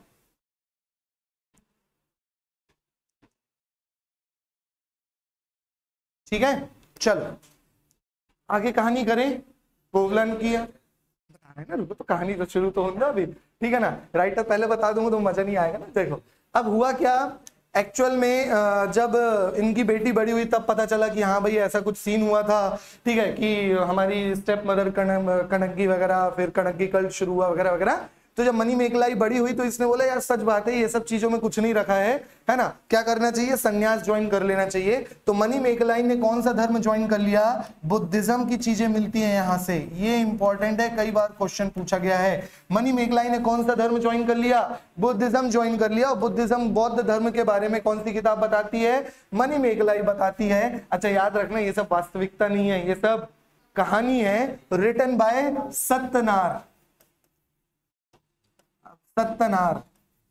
ठीक है। चलो आगे कहानी करें। कोवलन की है, बता रहे ना, रुको तो कहानी तो शुरू तो होगा अभी, ठीक है ना। राइटर पहले बता दूंगा तो मजा नहीं आएगा ना। देखो अब हुआ क्या, एक्चुअल में जब इनकी बेटी बड़ी हुई तब पता चला कि हाँ भाई ऐसा कुछ सीन हुआ था, ठीक है, कि हमारी स्टेप मदर कनकगी वगैरह, फिर कनकगी कल्ट शुरू हुआ वगैरह वगैरह। तो जब मणिमेखलाई बड़ी हुई तो इसने बोला यार सच बात है, ये सब चीजों में कुछ नहीं रखा है, है ना, क्या करना चाहिए? संन्यास ज्वाइन कर लेना चाहिए। तो मणिमेखलाई ने कौन सा धर्म ज्वाइन कर लिया? बुद्धिज्म की चीजें मिलती हैं यहाँ से, ये इंपॉर्टेंट है, कई बार क्वेश्चन पूछा गया है। मणिमेखलाई ने कौन सा धर्म ज्वाइन कर लिया? बुद्धिज्म ज्वाइन कर लिया। और बुद्धिज्म, बौद्ध धर्म के बारे में कौन सी किताब बताती है? मणिमेखलाई बताती है। अच्छा याद रखना, ये सब वास्तविकता नहीं है, ये सब कहानी है, रिटन बाय सत्यनार। सत्यनार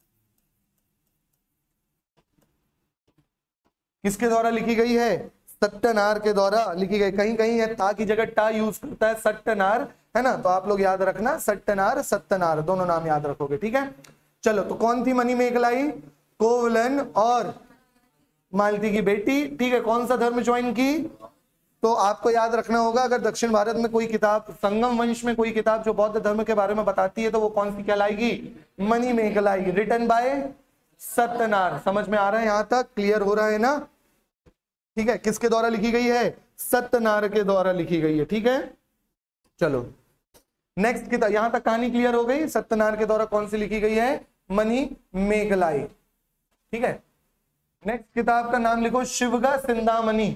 किसके द्वारा लिखी गई है? सत्यनार के द्वारा लिखी गई। कहीं कहीं है ता की जगह टा यूज करता है सत्यनार, है ना। तो आप लोग याद रखना, सत्यनार सत्यनार दोनों नाम याद रखोगे, ठीक है। चलो, तो कौन थी मणिमेखलाई? कोवलन और मालती की बेटी, ठीक है। कौन सा धर्म ज्वाइन की? तो आपको याद रखना होगा, अगर दक्षिण भारत में कोई किताब, संगम वंश में कोई किताब जो बौद्ध धर्म के बारे में बताती है, तो वो कौन सी कहलाएगी? Manimekalai, written by Sattanar. समझ में आ रहा है, यहां तक क्लियर हो रहा है ना? ठीक है, किसके द्वारा लिखी गई है? सत्यनार के द्वारा लिखी गई है। ठीक है, चलो नेक्स्ट किताब, यहां तक कहानी क्लियर हो गई। सत्यनारायण के द्वारा कौन सी लिखी गई है? मणि मेघलाई। ठीक है, नेक्स्ट किताब का नाम लिखो शिवगा सिंधामणि।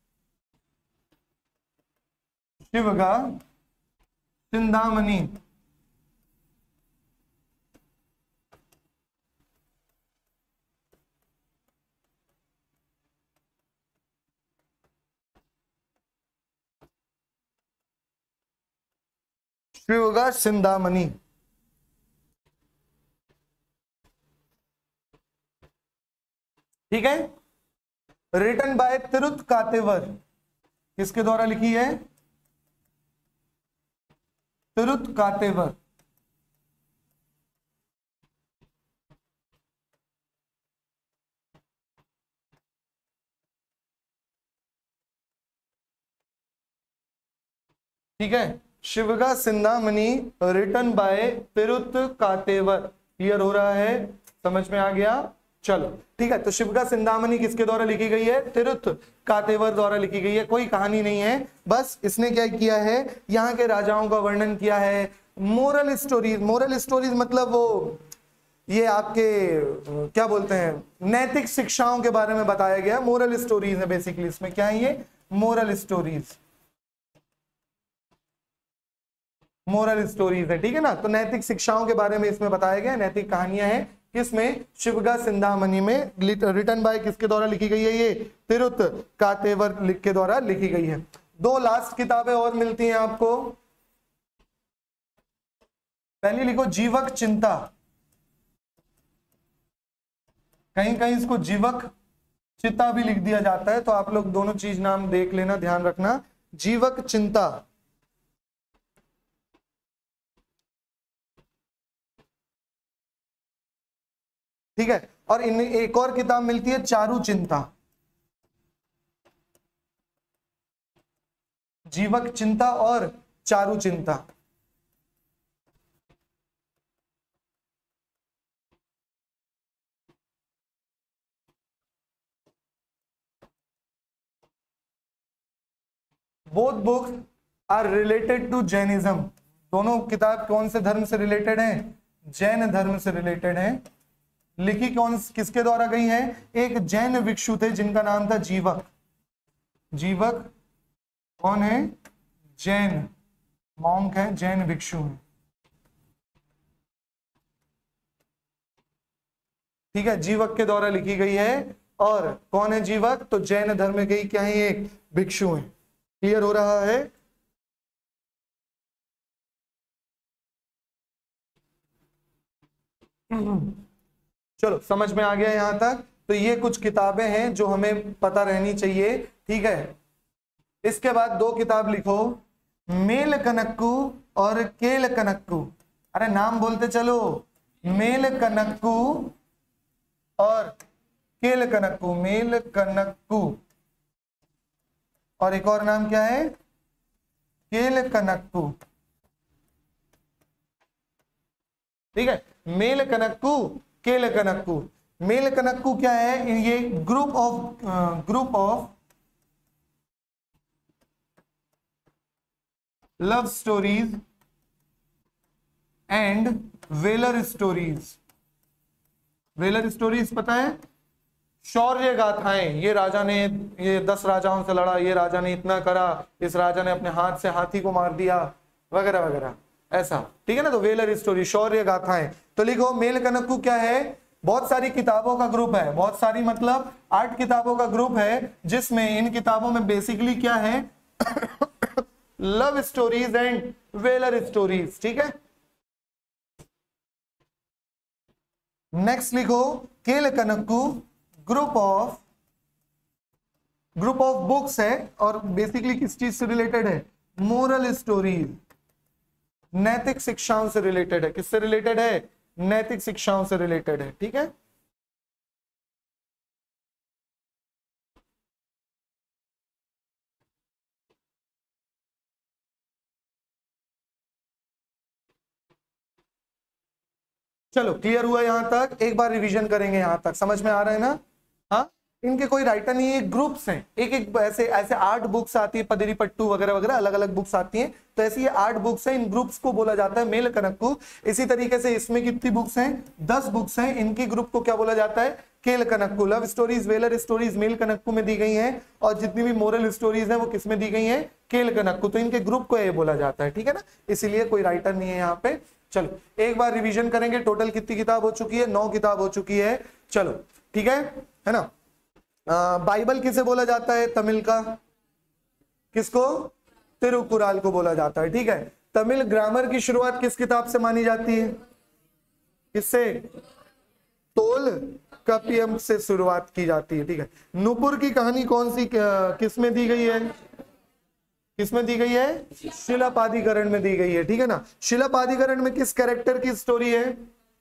शिवगा सिंधामणि। शिवगा सिंधामणि। ठीक है, रिटन बाय तिरुत कातेवर। किसके द्वारा लिखी है? तिरुत कातेवर। ठीक है, Sivaga Sindhamani written by Tiruttakkatevar. Clear हो रहा है? समझ में आ गया? चलो ठीक है, तो शिवगा सिंधामणि किसके द्वारा लिखी गई है? तिरुत कातेवर द्वारा लिखी गई है। कोई कहानी नहीं है, बस इसने क्या किया है, यहाँ के राजाओं का वर्णन किया है। मोरल स्टोरीज, मोरल स्टोरीज मतलब वो ये आपके क्या बोलते हैं, नैतिक शिक्षाओं के बारे में बताया गया। मोरल स्टोरीज है बेसिकली, इसमें क्या है? ये मोरल स्टोरीज, मोरल स्टोरीज है। ठीक है ना, तो नैतिक शिक्षाओं के बारे में इसमें बताया गया, नैतिक कहानियां हैं। किसमें? शिवगा सिंधामणि में। रिटन बाय किसके द्वारा लिखी गई है? ये तिरुत कातेवर के द्वारा लिखी गई है। दो लास्ट किताबें और मिलती हैं आपको। पहली लिखो जीवक चिंता। कहीं कहीं इसको जीवक चिंता भी लिख दिया जाता है, तो आप लोग दोनों चीज नाम देख लेना, ध्यान रखना। जीवक चिंता। ठीक है, और इन एक और किताब मिलती है चारु चिंता। जीवक चिंता और चारु चिंता। Both books are related to Jainism. दोनों किताब कौन से धर्म से रिलेटेड हैं? जैन धर्म से रिलेटेड हैं। लिखी कौन किसके द्वारा गई है? एक जैन भिक्षु थे जिनका नाम था जीवक। जीवक कौन है? जैन मॉन्क है, जैन भिक्षु है। ठीक है, जीवक के द्वारा लिखी गई है। और कौन है जीवक? तो जैन धर्म के ही क्या है? एक भिक्षु है। क्लियर हो रहा है? चलो समझ में आ गया यहां तक। तो ये कुछ किताबें हैं जो हमें पता रहनी चाहिए। ठीक है, इसके बाद दो किताब लिखो, मेल कनक्कू और केल कनक्कू। अरे नाम बोलते चलो, मेल कनक्कू और केल कनक्कू। मेल कनक्कू और एक और नाम क्या है? केल कनक्कू। ठीक है, मेल कनक्कू, केल कनक्कू। मेल कनक्कू क्या है? ये group of group of love stories and valour stories. Valour stories पता है? शौर्य गाथाएं। ये राजा ने ये दस राजाओं से लड़ा, ये राजा ने इतना करा, इस राजा ने अपने हाथ से हाथी को मार दिया, वगैरह वगैरह, ऐसा। ठीक है ना, तो वेलर स्टोरी, शौर्य गाथाएं। तो लिखो मेल कनक्कू क्या है? बहुत सारी किताबों का ग्रुप है, बहुत सारी मतलब आठ किताबों का ग्रुप है, जिसमें इन किताबों में बेसिकली क्या है? Love stories and valour stories. ठीक है, नेक्स्ट लिखो Kil Kanakku, group of group of books है, और बेसिकली किस चीज से रिलेटेड है? मोरल स्टोरीज, नैतिक शिक्षाओं से रिलेटेड है। किससे रिलेटेड है? नैतिक शिक्षाओं से रिलेटेड है। ठीक है, चलो क्लियर हुआ यहाँ तक, एक बार रिवीजन करेंगे यहाँ तक, समझ में आ रहा है ना। हाँ, इनके कोई राइटर नहीं है, ग्रुप्स हैं, एक एक ऐसे ऐसे आठ बुक्स आती है, पदेरी पट्टू वगैरह वगैरह अलग अलग बुक्स आती हैं, तो ऐसी ये आठ बुक्स हैं, इन ग्रुप्स को बोला जाता है मेल कनक्कू। इसी तरीके से इसमें कितनी बुक्स हैं, दस बुक्स हैं, इनकी ग्रुप को क्या बोला जाता है, Kil Kanakku. Love stories, valour stories Mel Kanakku में दी गई हैं, और जितनी भी मोरल स्टोरीज हैं वो किस में दी गई हैं, केल कनक्कू। तो इनके ग्रुप को ये बोला जाता है, ठीक है ना, इसीलिए कोई राइटर नहीं है यहाँ पे। चलो एक बार रिवीजन करेंगे, टोटल कितनी किताब हो चुकी है, नौ किताब हो चुकी है। चलो ठीक है, है ना। बाइबल किसे बोला जाता है, तमिल का, किसको, तिरुकुराल को बोला जाता है, ठीक है। तमिल ग्रामर की शुरुआत किस किताब से मानी जाती है, किससे, तोल कपियम से शुरुआत की जाती है, ठीक है। नुपुर की कहानी कौन सी किस में दी गई है, किसमें दी गई है, शिलापादिकरण में दी गई है, ठीक है ना। शिलापादिकरण में किस कैरेक्टर की स्टोरी है,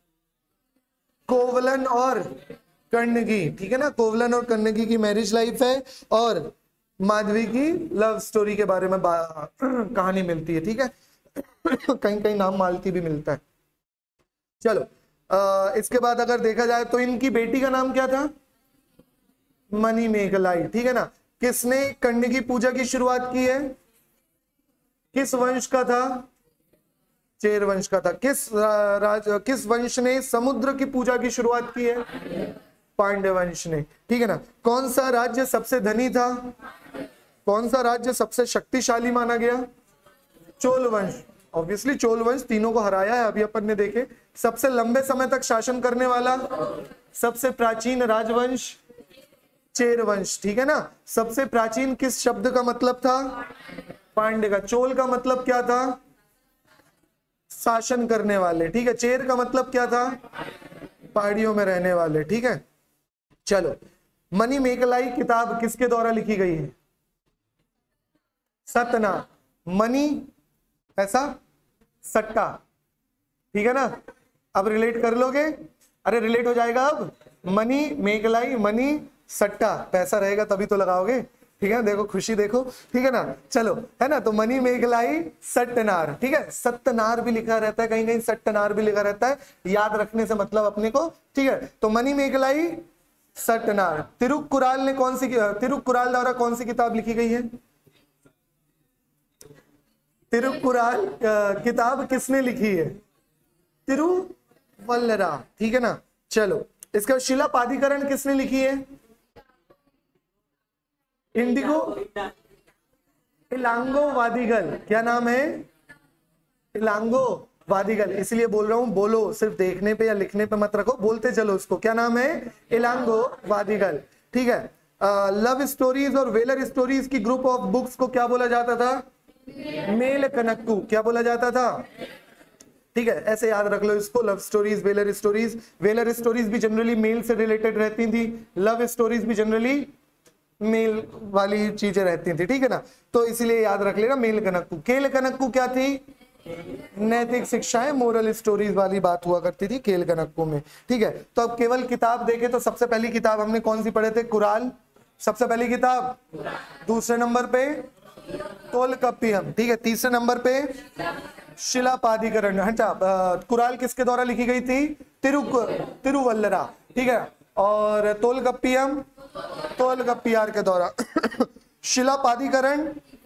कोवलन और कन्नगी, ठीक है ना, कोवलन और कन्नगी की मैरिज लाइफ है, और माधवी की लव स्टोरी के बारे में कहानी मिलती है, ठीक है। कहीं कहीं नाम मालती भी मिलता है। चलो आ, इसके बाद अगर देखा जाए तो इनकी बेटी का नाम क्या था, मणिमेखलाई, ठीक है ना। किसने कन्नगी पूजा की शुरुआत की है, किस वंश का था, चेर वंश का था। किस राज किस वंश ने समुद्र की पूजा की शुरुआत की है, पांड्य वंश ने, ठीक है ना। कौन सा राज्य सबसे धनी था, कौन सा राज्य सबसे शक्तिशाली माना गया, चोल वंश। ऑब्वियसली चोल वंश तीनों को हराया है, अभी अपन ने देखे। सबसे लंबे समय तक शासन करने वाला, सबसे प्राचीन राजवंश, चेर वंश, ठीक है ना। सबसे प्राचीन किस शब्द का मतलब था, पांड्य का। चोल का मतलब क्या था, शासन करने वाले, ठीक है। चेर का मतलब क्या था, पहाड़ियों में रहने वाले, ठीक है। चलो मणिमेखलाई किताब किसके द्वारा लिखी गई है, सतना, मणि ऐसा सट्टा, ठीक है ना। अब रिलेट कर लोगे, अरे रिलेट हो जाएगा अब, मणिमेखलाई, मणि सट्टा, पैसा रहेगा तभी तो लगाओगे, ठीक है। देखो खुशी देखो, ठीक है ना। चलो है ना, तो मणिमेखलाई सट्टनार, ठीक है। सत्तनार भी लिखा रहता है, कहीं कहीं सट्टनार भी लिखा रहता है, याद रखने से मतलब अपने को, ठीक है। तो मणिमेखलाई सट्टनार। तिरुकुराल ने कौन सी, तिरुकुराल द्वारा कौन सी किताब लिखी गई है, तिरुकुराल किताब किसने लिखी है, तिरुवल्लरा, ठीक है ना। चलो इसका शिलापादिकरण किसने लिखी है, इंडिगो इलांगो वादिगल, क्या नाम है, इलांगो वादिगल। इसलिए बोल रहा हूं, बोलो, सिर्फ देखने पे या लिखने पे मत रखो, बोलते चलो उसको, क्या नाम है, इलांगो वादिगल, ठीक है। लव स्टोरीज और वेलर स्टोरीज की ग्रुप ऑफ बुक्स को क्या बोला जाता था, मेल कनक्कू, क्या बोला जाता था, ठीक है। ऐसे याद रख लो इसको, love stories, valour stories. Valour stories भी जनरली मेल से रिलेटेड रहती थी, लव स्टोरीज भी जनरली मेल वाली चीजें रहती थी, ठीक है ना। तो इसीलिए याद रख लेना मेल कनक्कू। केल कनक्कू क्या थी, नैतिक शिक्षाएं, मोरल स्टोरीज वाली बात हुआ करती थी केल कनक्कू में, ठीक है। तो अब केवल किताब देखे तो सबसे पहली किताब हमने कौन सी पढ़े थे, कुराल, सबसे पहली किताब। दूसरे नंबर पे तोलकप्पियम, ठीक है। तीसरे नंबर पे शिलापादिकरण, हटा, कुराल किसके द्वारा लिखी गई थी, तिरु तिरुवल्लरा, ठीक है। और तोलकप्पियम तोलकप्पियार के द्वारा। शिलापादिकरण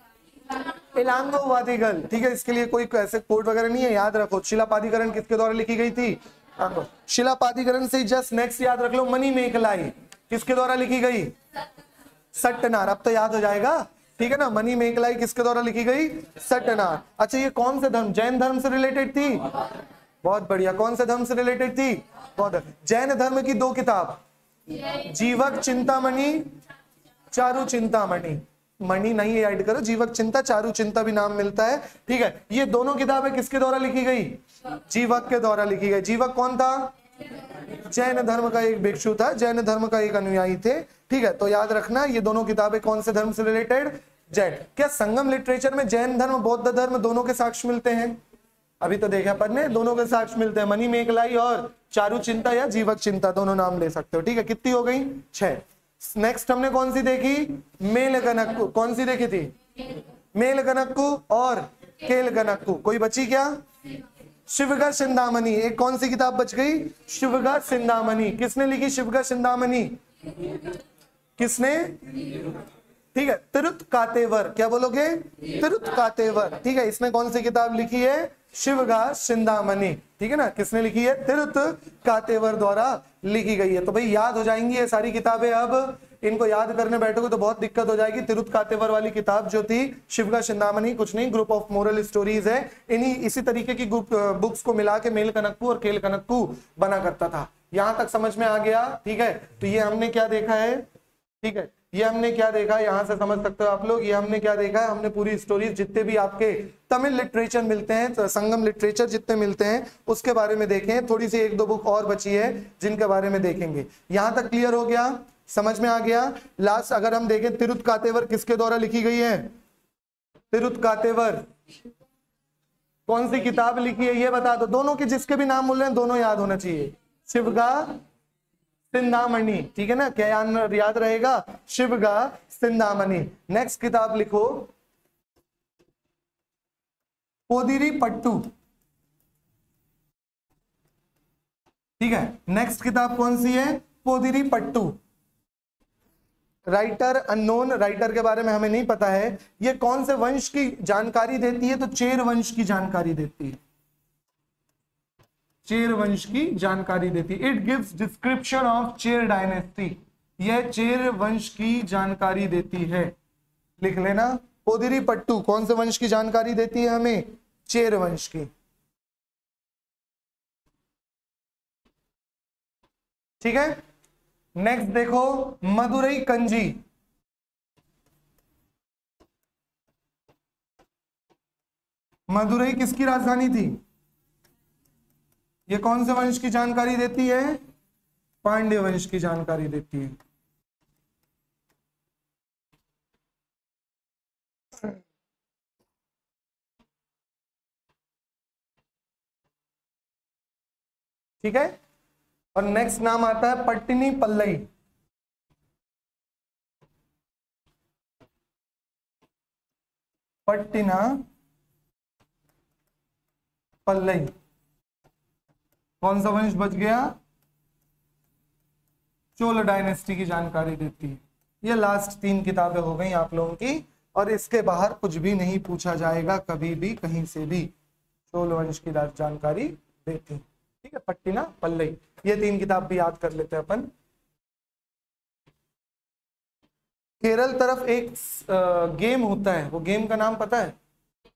इलांगो वादिगल, ठीक है। इसके लिए कोई ऐसे कोड वगैरह नहीं है, याद रखो। शिलापादिकरण किसके द्वारा लिखी गई थी, शिलापादिकरण से जस्ट नेक्स्ट याद रख लो, मणिमेखलाई किसके द्वारा लिखी गई, सट्टनार। अब तो याद हो जाएगा, ठीक है ना। मणिमेखलाई किसके द्वारा लिखी गई, सट्टनार। अच्छा ये कौन से धर्म, जैन धर्म से रिलेटेड थी, बहुत बढ़िया। कौन से धर्म से रिलेटेड थी, बहुत। जैन धर्म की दो किताब, जीवक चिंतामणि, चारु चिंतामणि, मणि नहीं ऐड करो, जीवक चिंता, चारु चिंता भी नाम मिलता है, ठीक है। ये दोनों किताबें किसके द्वारा लिखी गई, जीवक के द्वारा लिखी गई। जीवक कौन था, जैन धर्म का एक भिक्षु था, जैन धर्म का एक अनुयायी थे, ठीक है। तो याद रखना ये दोनों किताबें कौन से धर्म से रिलेटेड, जैन। क्या संगम लिटरेचर में जैन धर्म बौद्ध धर्म दोनों के साक्ष्य मिलते हैं, अभी तो देखा अपन ने, दोनों के साक्ष्य मिलते हैं, मणिमेखलाई और चारु चिंता या जीवक चिंता, दोनों नाम ले सकते हो, ठीक है। कितनी हो गई, छह। नेक्स्ट हमने कौन सी देखी, मेल कनक्कू, कौन सी देखी थी, मेल कनक्कू और केल कनक्कू। कोई बची क्या, शिवगा चिंतामणि। एक कौन सी किताब बच गई? शिवगा चिंतामणि। किसने लिखी शिवगा चिंतामणि? किसने? ठीक है, तिरुत्कातेवर। क्या बोलोगे? तिरुत्कातेवर। ठीक है, इसने कौन सी किताब लिखी है? शिवगा चिंतामणि। ठीक है ना, किसने लिखी है? तिरुत्कातेवर द्वारा लिखी गई है। तो भाई याद हो जाएंगी ये सारी किताबें। अब इनको याद करने बैठोगे तो बहुत दिक्कत हो जाएगी। तिरुत्कातेवर वाली किताब जो थी शिवगा चिंतामणि, कुछ नहीं, ग्रुप ऑफ मोरल स्टोरीज है। इन्हीं इसी तरीके की बुक्स को मिला के मेल कनक्कू और केल कनक्कू बना करता था। यहां तक समझ में आ गया? ठीक है, तो ये हमने क्या देखा है? ठीक है, ये हमने क्या देखा, यहां से समझ सकते हो आप लोग। ये हमने क्या देखा है? हमने पूरी स्टोरीज जितने भी आपके तमिल लिटरेचर मिलते हैं, तो संगम लिटरेचर जितने मिलते हैं उसके बारे में देखें। थोड़ी सी एक दो बुक और बची है जिनके बारे में देखेंगे। यहां तक क्लियर हो गया? समझ में आ गया? लास्ट अगर हम देखें, तिरुत्कातेवर किसके द्वारा लिखी गई है? तिरुत्कातेवर कौन सी किताब लिखी है ये बता दो। दोनों के जिसके भी नाम बोल रहे हैं दोनों याद होना चाहिए। शिवगा चिंतामणि। ठीक है ना, क्या याद रहेगा? शिवगा चिंतामणि। नेक्स्ट किताब लिखो, पोदिरी पट्टू। ठीक है, नेक्स्ट किताब कौन सी है? Pathitru Pattu. Writer unknown, writer के बारे में हमें नहीं पता है। ये कौन से वंश की जानकारी देती है? तो चेर वंश की जानकारी देती है। चेर वंश की जानकारी देती है। It gives description of Chera dynasty. यह चेर वंश की जानकारी देती है। लिख लेना, पोदिरी पट्टू कौन से वंश की जानकारी देती है हमें? चेर वंश की। ठीक है, नेक्स्ट देखो, मदुरई कंजी। मदुरई किसकी राजधानी थी? ये कौन से वंश की जानकारी देती है? पांड्य वंश की जानकारी देती है। ठीक है, और नेक्स्ट नाम आता है पट्टिनी पल्लई। पट्टिना पल्लई कौन सा वंश बच गया? चोल डायनेस्टी की जानकारी देती है। ये लास्ट तीन किताबें हो गई आप लोगों की, और इसके बाहर कुछ भी नहीं पूछा जाएगा कभी भी कहीं से भी। चोल वंश की जानकारी देती है। ठीक है, पट्टिना पल्लई। ये तीन किताब भी याद कर लेते हैं अपन। केरल तरफ एक गेम होता है, वो गेम का नाम पता है?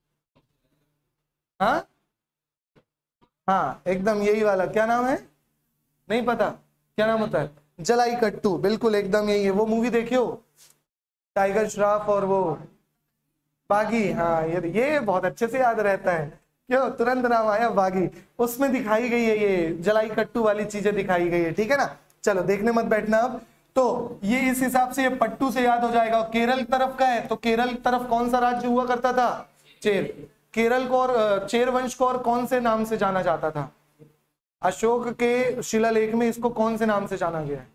हाँ हाँ, एकदम यही वाला। क्या नाम है? नहीं पता? क्या नाम होता है? जलाई कट्टू। बिल्कुल एकदम यही है। वो मूवी देखियो, टाइगर श्रॉफ और वो बागी। हाँ, ये ये बहुत अच्छे से याद रहता है। क्यों? तुरंत नाम आया, बागी। उसमें दिखाई गई है ये जलाई कट्टू वाली चीजें दिखाई गई है। ठीक है ना, चलो देखने मत बैठना अब। तो ये इस हिसाब से ये पट्टू से याद हो जाएगा। केरल तरफ का है, तो केरल तरफ कौन सा राज्य हुआ करता था? चेर। केरल को और चेर वंश को और कौन से नाम से जाना जाता था? अशोक के शिलालेख में इसको कौन से नाम से जाना गया है?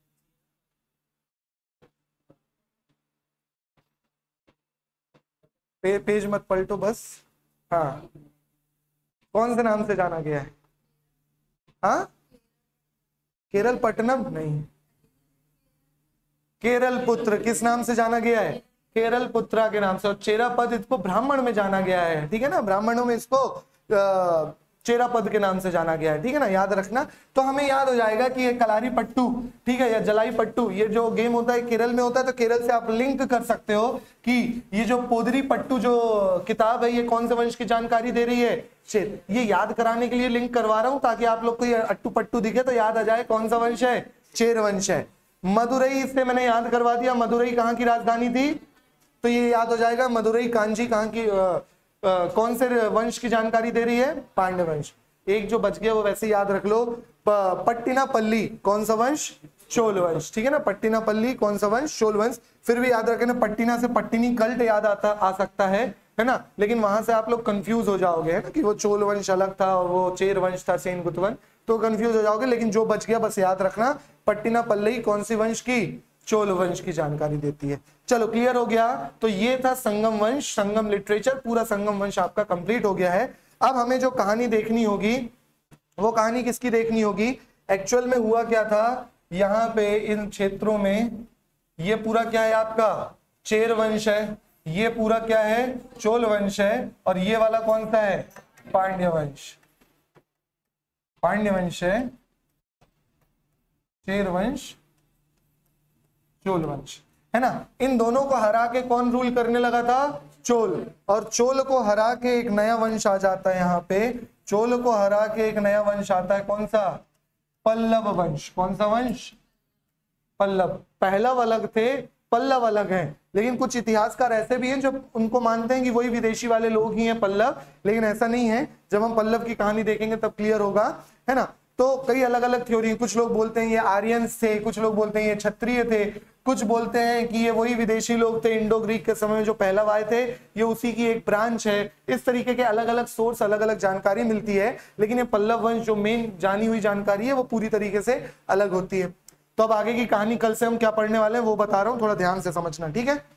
पे, पेज मत पलटो बस। हाँ, कौन से नाम से जाना गया है? हाँ, केरल पट्टनम नहीं, केरल पुत्र किस नाम से जाना गया है? केरल पुत्रा के नाम से। और चेरा पद इसको ब्राह्मण में जाना गया है। ठीक है ना, ब्राह्मणों में इसको चेरा पद के नाम से जाना गया है। ठीक है ना, याद रखना। तो हमें याद हो जाएगा कि ये कलारी पट्टू, ठीक है, या जलाई पट्टू, ये जो गेम होता है केरल में होता है। तो केरल से आप लिंक कर सकते हो कि ये जो पोदरी पट्टू जो किताब है ये कौन से वंश की जानकारी दे रही है? चेर। ये याद कराने के लिए लिंक करवा रहा हूं ताकि आप लोग को ये अट्टू पट्टू दिखे तो याद आ जाए कौन सा वंश है? चेर वंश है। मदुरई इससे मैंने याद करवा दिया। मदुरई कहाँ की राजधानी थी? तो ये याद हो जाएगा। मदुरई कांजी कहाँ की, आ, आ, कौन से वंश की जानकारी दे रही है? पांड्य वंश। एक जो बच गया वो वैसे याद रख लो। प, पट्टिना पल्ली कौन सा वंश? चोल वंश। ठीक है ना, पट्टिना पल्ली कौन सा वंश? चोल वंश। फिर भी याद रखना, पट्टिना से पट्टिनी कल्ट याद आता आ सकता है, है ना, लेकिन वहां से आप लोग कंफ्यूज हो जाओगे, है ना, कि वो चोल वंश अलग था और वो चेर वंश था, सेन गुतवन, तो कंफ्यूज हो जाओगे। लेकिन जो बच गया बस याद रखना, पट्टिना पल्लई कौन सी वंश की? चोल वंश की जानकारी देती है। चलो क्लियर हो गया। तो ये था संगम वंश, संगम लिटरेचर, पूरा संगम वंश आपका कंप्लीट हो गया है। अब हमें जो कहानी देखनी होगी वो कहानी किसकी देखनी होगी, एक्चुअल में हुआ क्या था यहाँ पे इन क्षेत्रों में, ये पूरा क्या है आपका चेर वंश है, ये पूरा क्या है चोल वंश है, और ये वाला कौन सा है पांड्य वंश, पांड्य वंश है, चेर वंश चोल वंश है ना। इन दोनों को हरा के कौन रूल करने लगा था, चोल, और चोल को हरा के एक नया वंश आ जाता है यहाँ पे, चोल को हरा के एक नया वंश आता है कौन सा, पल्लव वंश। कौन सा वंश, पल्लव। पहलव अलग थे, पल्लव अलग हैं, लेकिन कुछ इतिहासकार ऐसे भी हैं जो उनको मानते हैं कि वही विदेशी वाले लोग ही हैं पल्लव, लेकिन ऐसा नहीं है। जब हम पल्लव की कहानी देखेंगे तब क्लियर होगा, है ना। तो कई अलग अलग थ्योरी, कुछ लोग बोलते हैं ये आर्यंस थे, कुछ लोग बोलते हैं ये क्षत्रिय थे, कुछ बोलते हैं कि ये वही विदेशी लोग थे इंडो ग्रीक के समय में जो पहलव आए थे, ये उसी की एक ब्रांच है। इस तरीके के अलग अलग सोर्स, अलग अलग जानकारी मिलती है, लेकिन ये पल्लव वंश जो मेन जानी हुई जानकारी है वो पूरी तरीके से अलग होती है। तो अब आगे की कहानी कल से हम क्या पढ़ने वाले हैं वो बता रहा हूं, थोड़ा ध्यान से समझना, ठीक है।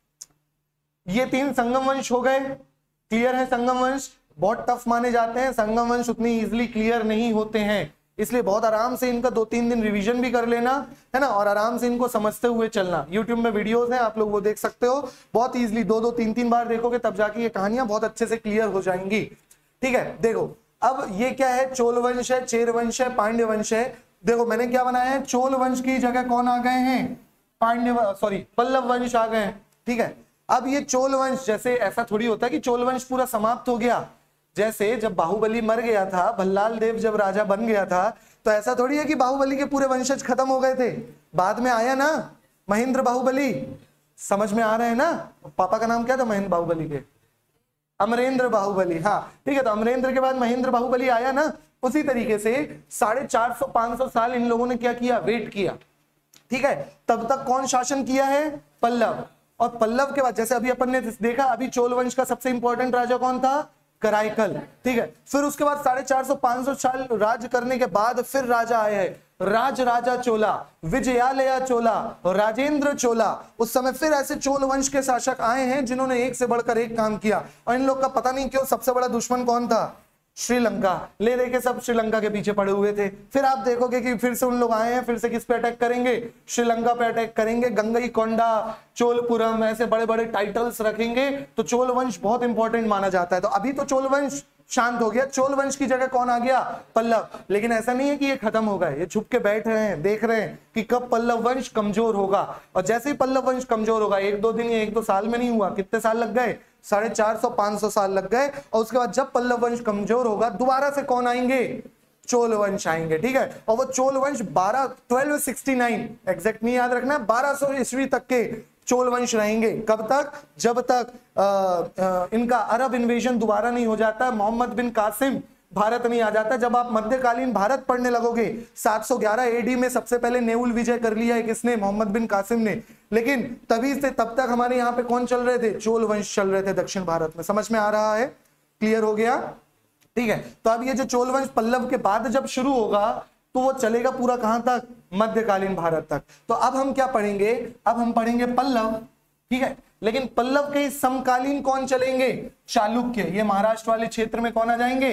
ये तीन संगम वंश हो गए, क्लियर है। संगम वंश बहुत टफ माने जाते हैं, संगम वंश उतनी इजिली क्लियर नहीं होते हैं, इसलिए बहुत आराम से इनका दो तीन दिन रिवीजन भी कर लेना, है ना, और आराम से इनको समझते हुए चलना। यूट्यूब में वीडियोस हैं, आप लोग वो देख सकते हो, बहुत इजीली दो दो तीन तीन बार देखोगे तब जाके ये कहानियां बहुत अच्छे से क्लियर हो जाएंगी, ठीक है। देखो अब ये क्या है, चोल वंश है, चेर वंश है, पांड्य वंश है। देखो मैंने क्या बनाया है, चोल वंश की जगह कौन आ गए हैं, पांड्य सॉरी पल्लव वंश आ गए हैं, ठीक है। अब ये चोल वंश, जैसे ऐसा थोड़ी होता है कि चोल वंश पूरा समाप्त हो गया, जैसे जब बाहुबली मर गया था, भल्लाल देव जब राजा बन गया था, तो ऐसा थोड़ी है कि बाहुबली के पूरे वंशज खत्म हो गए थे, बाद में आया ना महेंद्र बाहुबली, समझ में आ रहे हैं ना। पापा का नाम क्या था महेंद्र बाहुबली के, अमरेंद्र बाहुबली, हाँ ठीक है। तो अमरेंद्र के बाद महेंद्र बाहुबली आया ना, उसी तरीके से साढ़े चार सौ पांच सौ साल इन लोगों ने क्या किया, वेट किया, ठीक है। तब तक कौन शासन किया है, पल्लव, और पल्लव के बाद जैसे अभी अपन ने देखा, अभी चोल वंश का सबसे इंपॉर्टेंट राजा कौन था, कराइकल, ठीक है। फिर उसके बाद साढ़े चार सौ पांच सौ साल राज करने के बाद फिर राजा आए हैं, राज राजा चोला, विजयालया चोला, राजेंद्र चोला। उस समय फिर ऐसे चोल वंश के शासक आए हैं जिन्होंने एक से बढ़कर एक काम किया, और इन लोग का पता नहीं क्यों सबसे बड़ा दुश्मन कौन था, श्रीलंका। ले लेके सब श्रीलंका के पीछे पड़े हुए थे। फिर आप देखोगे कि फिर से उन लोग आए हैं, फिर से किस पे अटैक करेंगे, श्रीलंका पे अटैक करेंगे, गंगईकोंडा, चोलपुरम, ऐसे बड़े बड़े टाइटल्स रखेंगे। तो चोल वंश बहुत इंपॉर्टेंट माना जाता है। तो अभी तो चोल वंश शांत हो गया, चोल वंश की जगह कौन आ गया, पल्लव। लेकिन ऐसा नहीं है कि ये खत्म हो गए, ये छुप के बैठ रहे हैं, देख रहे हैं कि कब पल्लव वंश कमजोर होगा। और जैसे ही पल्लव वंश कमजोर होगा, एक दो दिन या एक दो साल में नहीं हुआ, कितने साल लग गए, साढ़े चार सौ पांच सौ साल लग गए। और उसके बाद जब पल्लव वंश कमजोर होगा, दोबारा से कौन आएंगे, चोल वंश आएंगे, ठीक है। और वो चोल वंश बारह ट्वेल्व सिक्सटी नाइन एग्जैक्ट नहीं याद रखना, बारह सौ ईस्वी तक के चोल वंश रहेंगे। कब तक, जब तक आ, आ, इनका अरब इन्वेजन दोबारा नहीं हो जाता, मोहम्मद बिन कासिम भारत नहीं आ जाता। जब आप मध्यकालीन भारत पढ़ने लगोगे, सात सौ ग्यारह एडी में सबसे पहले नेउल विजय कर लिया है किसने, मोहम्मद बिन कासिम ने। लेकिन तभी से तब तक हमारे यहाँ पे कौन चल रहे थे, चोल वंश चल रहे थे दक्षिण भारत में। समझ में आ रहा है, क्लियर हो गया, ठीक है। तो अब ये जो चोल वंश पल्लव के बाद जब शुरू होगा, तो वो चलेगा पूरा कहां तक, मध्यकालीन भारत तक। तो अब हम क्या पढ़ेंगे, अब हम पढ़ेंगे पल्लव, ठीक है। लेकिन पल्लव के समकालीन कौन चलेंगे, चालुक्य। ये महाराष्ट्र वाले क्षेत्र में कौन आ जाएंगे,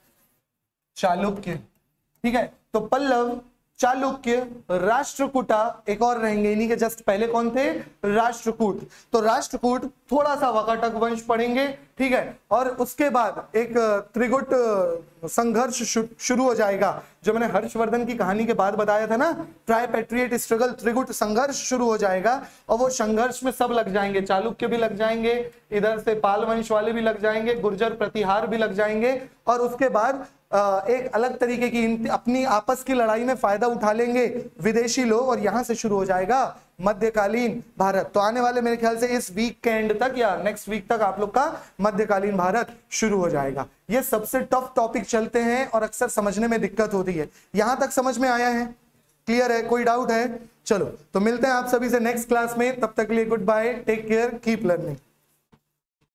चालुक्य, ठीक है। तो पल्लव, चालुक्य, राष्ट्रकूटा, एक और रहेंगे इन्हीं के जस्ट पहले कौन थे, राष्ट्रकूट। तो राष्ट्रकूट, थोड़ा सा वाकाटक वंश पढ़ेंगे, ठीक है। और उसके बाद एक त्रिगुट संघर्ष शुरू हो जाएगा, जो मैंने हर्षवर्धन की कहानी के बाद बताया था ना, ट्राइपेट्रिएट स्ट्रगल, त्रिगुट संघर्ष शुरू हो जाएगा। और वो संघर्ष में सब लग जाएंगे, चालुक्य भी लग जाएंगे, इधर से पाल वंश वाले भी लग जाएंगे, गुर्जर प्रतिहार भी लग जाएंगे। और उसके बाद एक अलग तरीके की अपनी आपस की लड़ाई में फायदा उठा लेंगे विदेशी लोग, और यहां से शुरू हो जाएगा मध्यकालीन भारत। तो आने वाले मेरे ख्याल से इस वीक के एंड तक या नेक्स्ट वीक तक आप लोग का मध्यकालीन भारत शुरू हो जाएगा। ये सबसे टफ टॉपिक चलते हैं और अक्सर समझने में दिक्कत होती है। यहां तक समझ में आया है, क्लियर है, कोई डाउट है? चलो तो मिलते हैं आप सभी से नेक्स्ट क्लास में, तब तक के लिए good bye, take care, keep learning.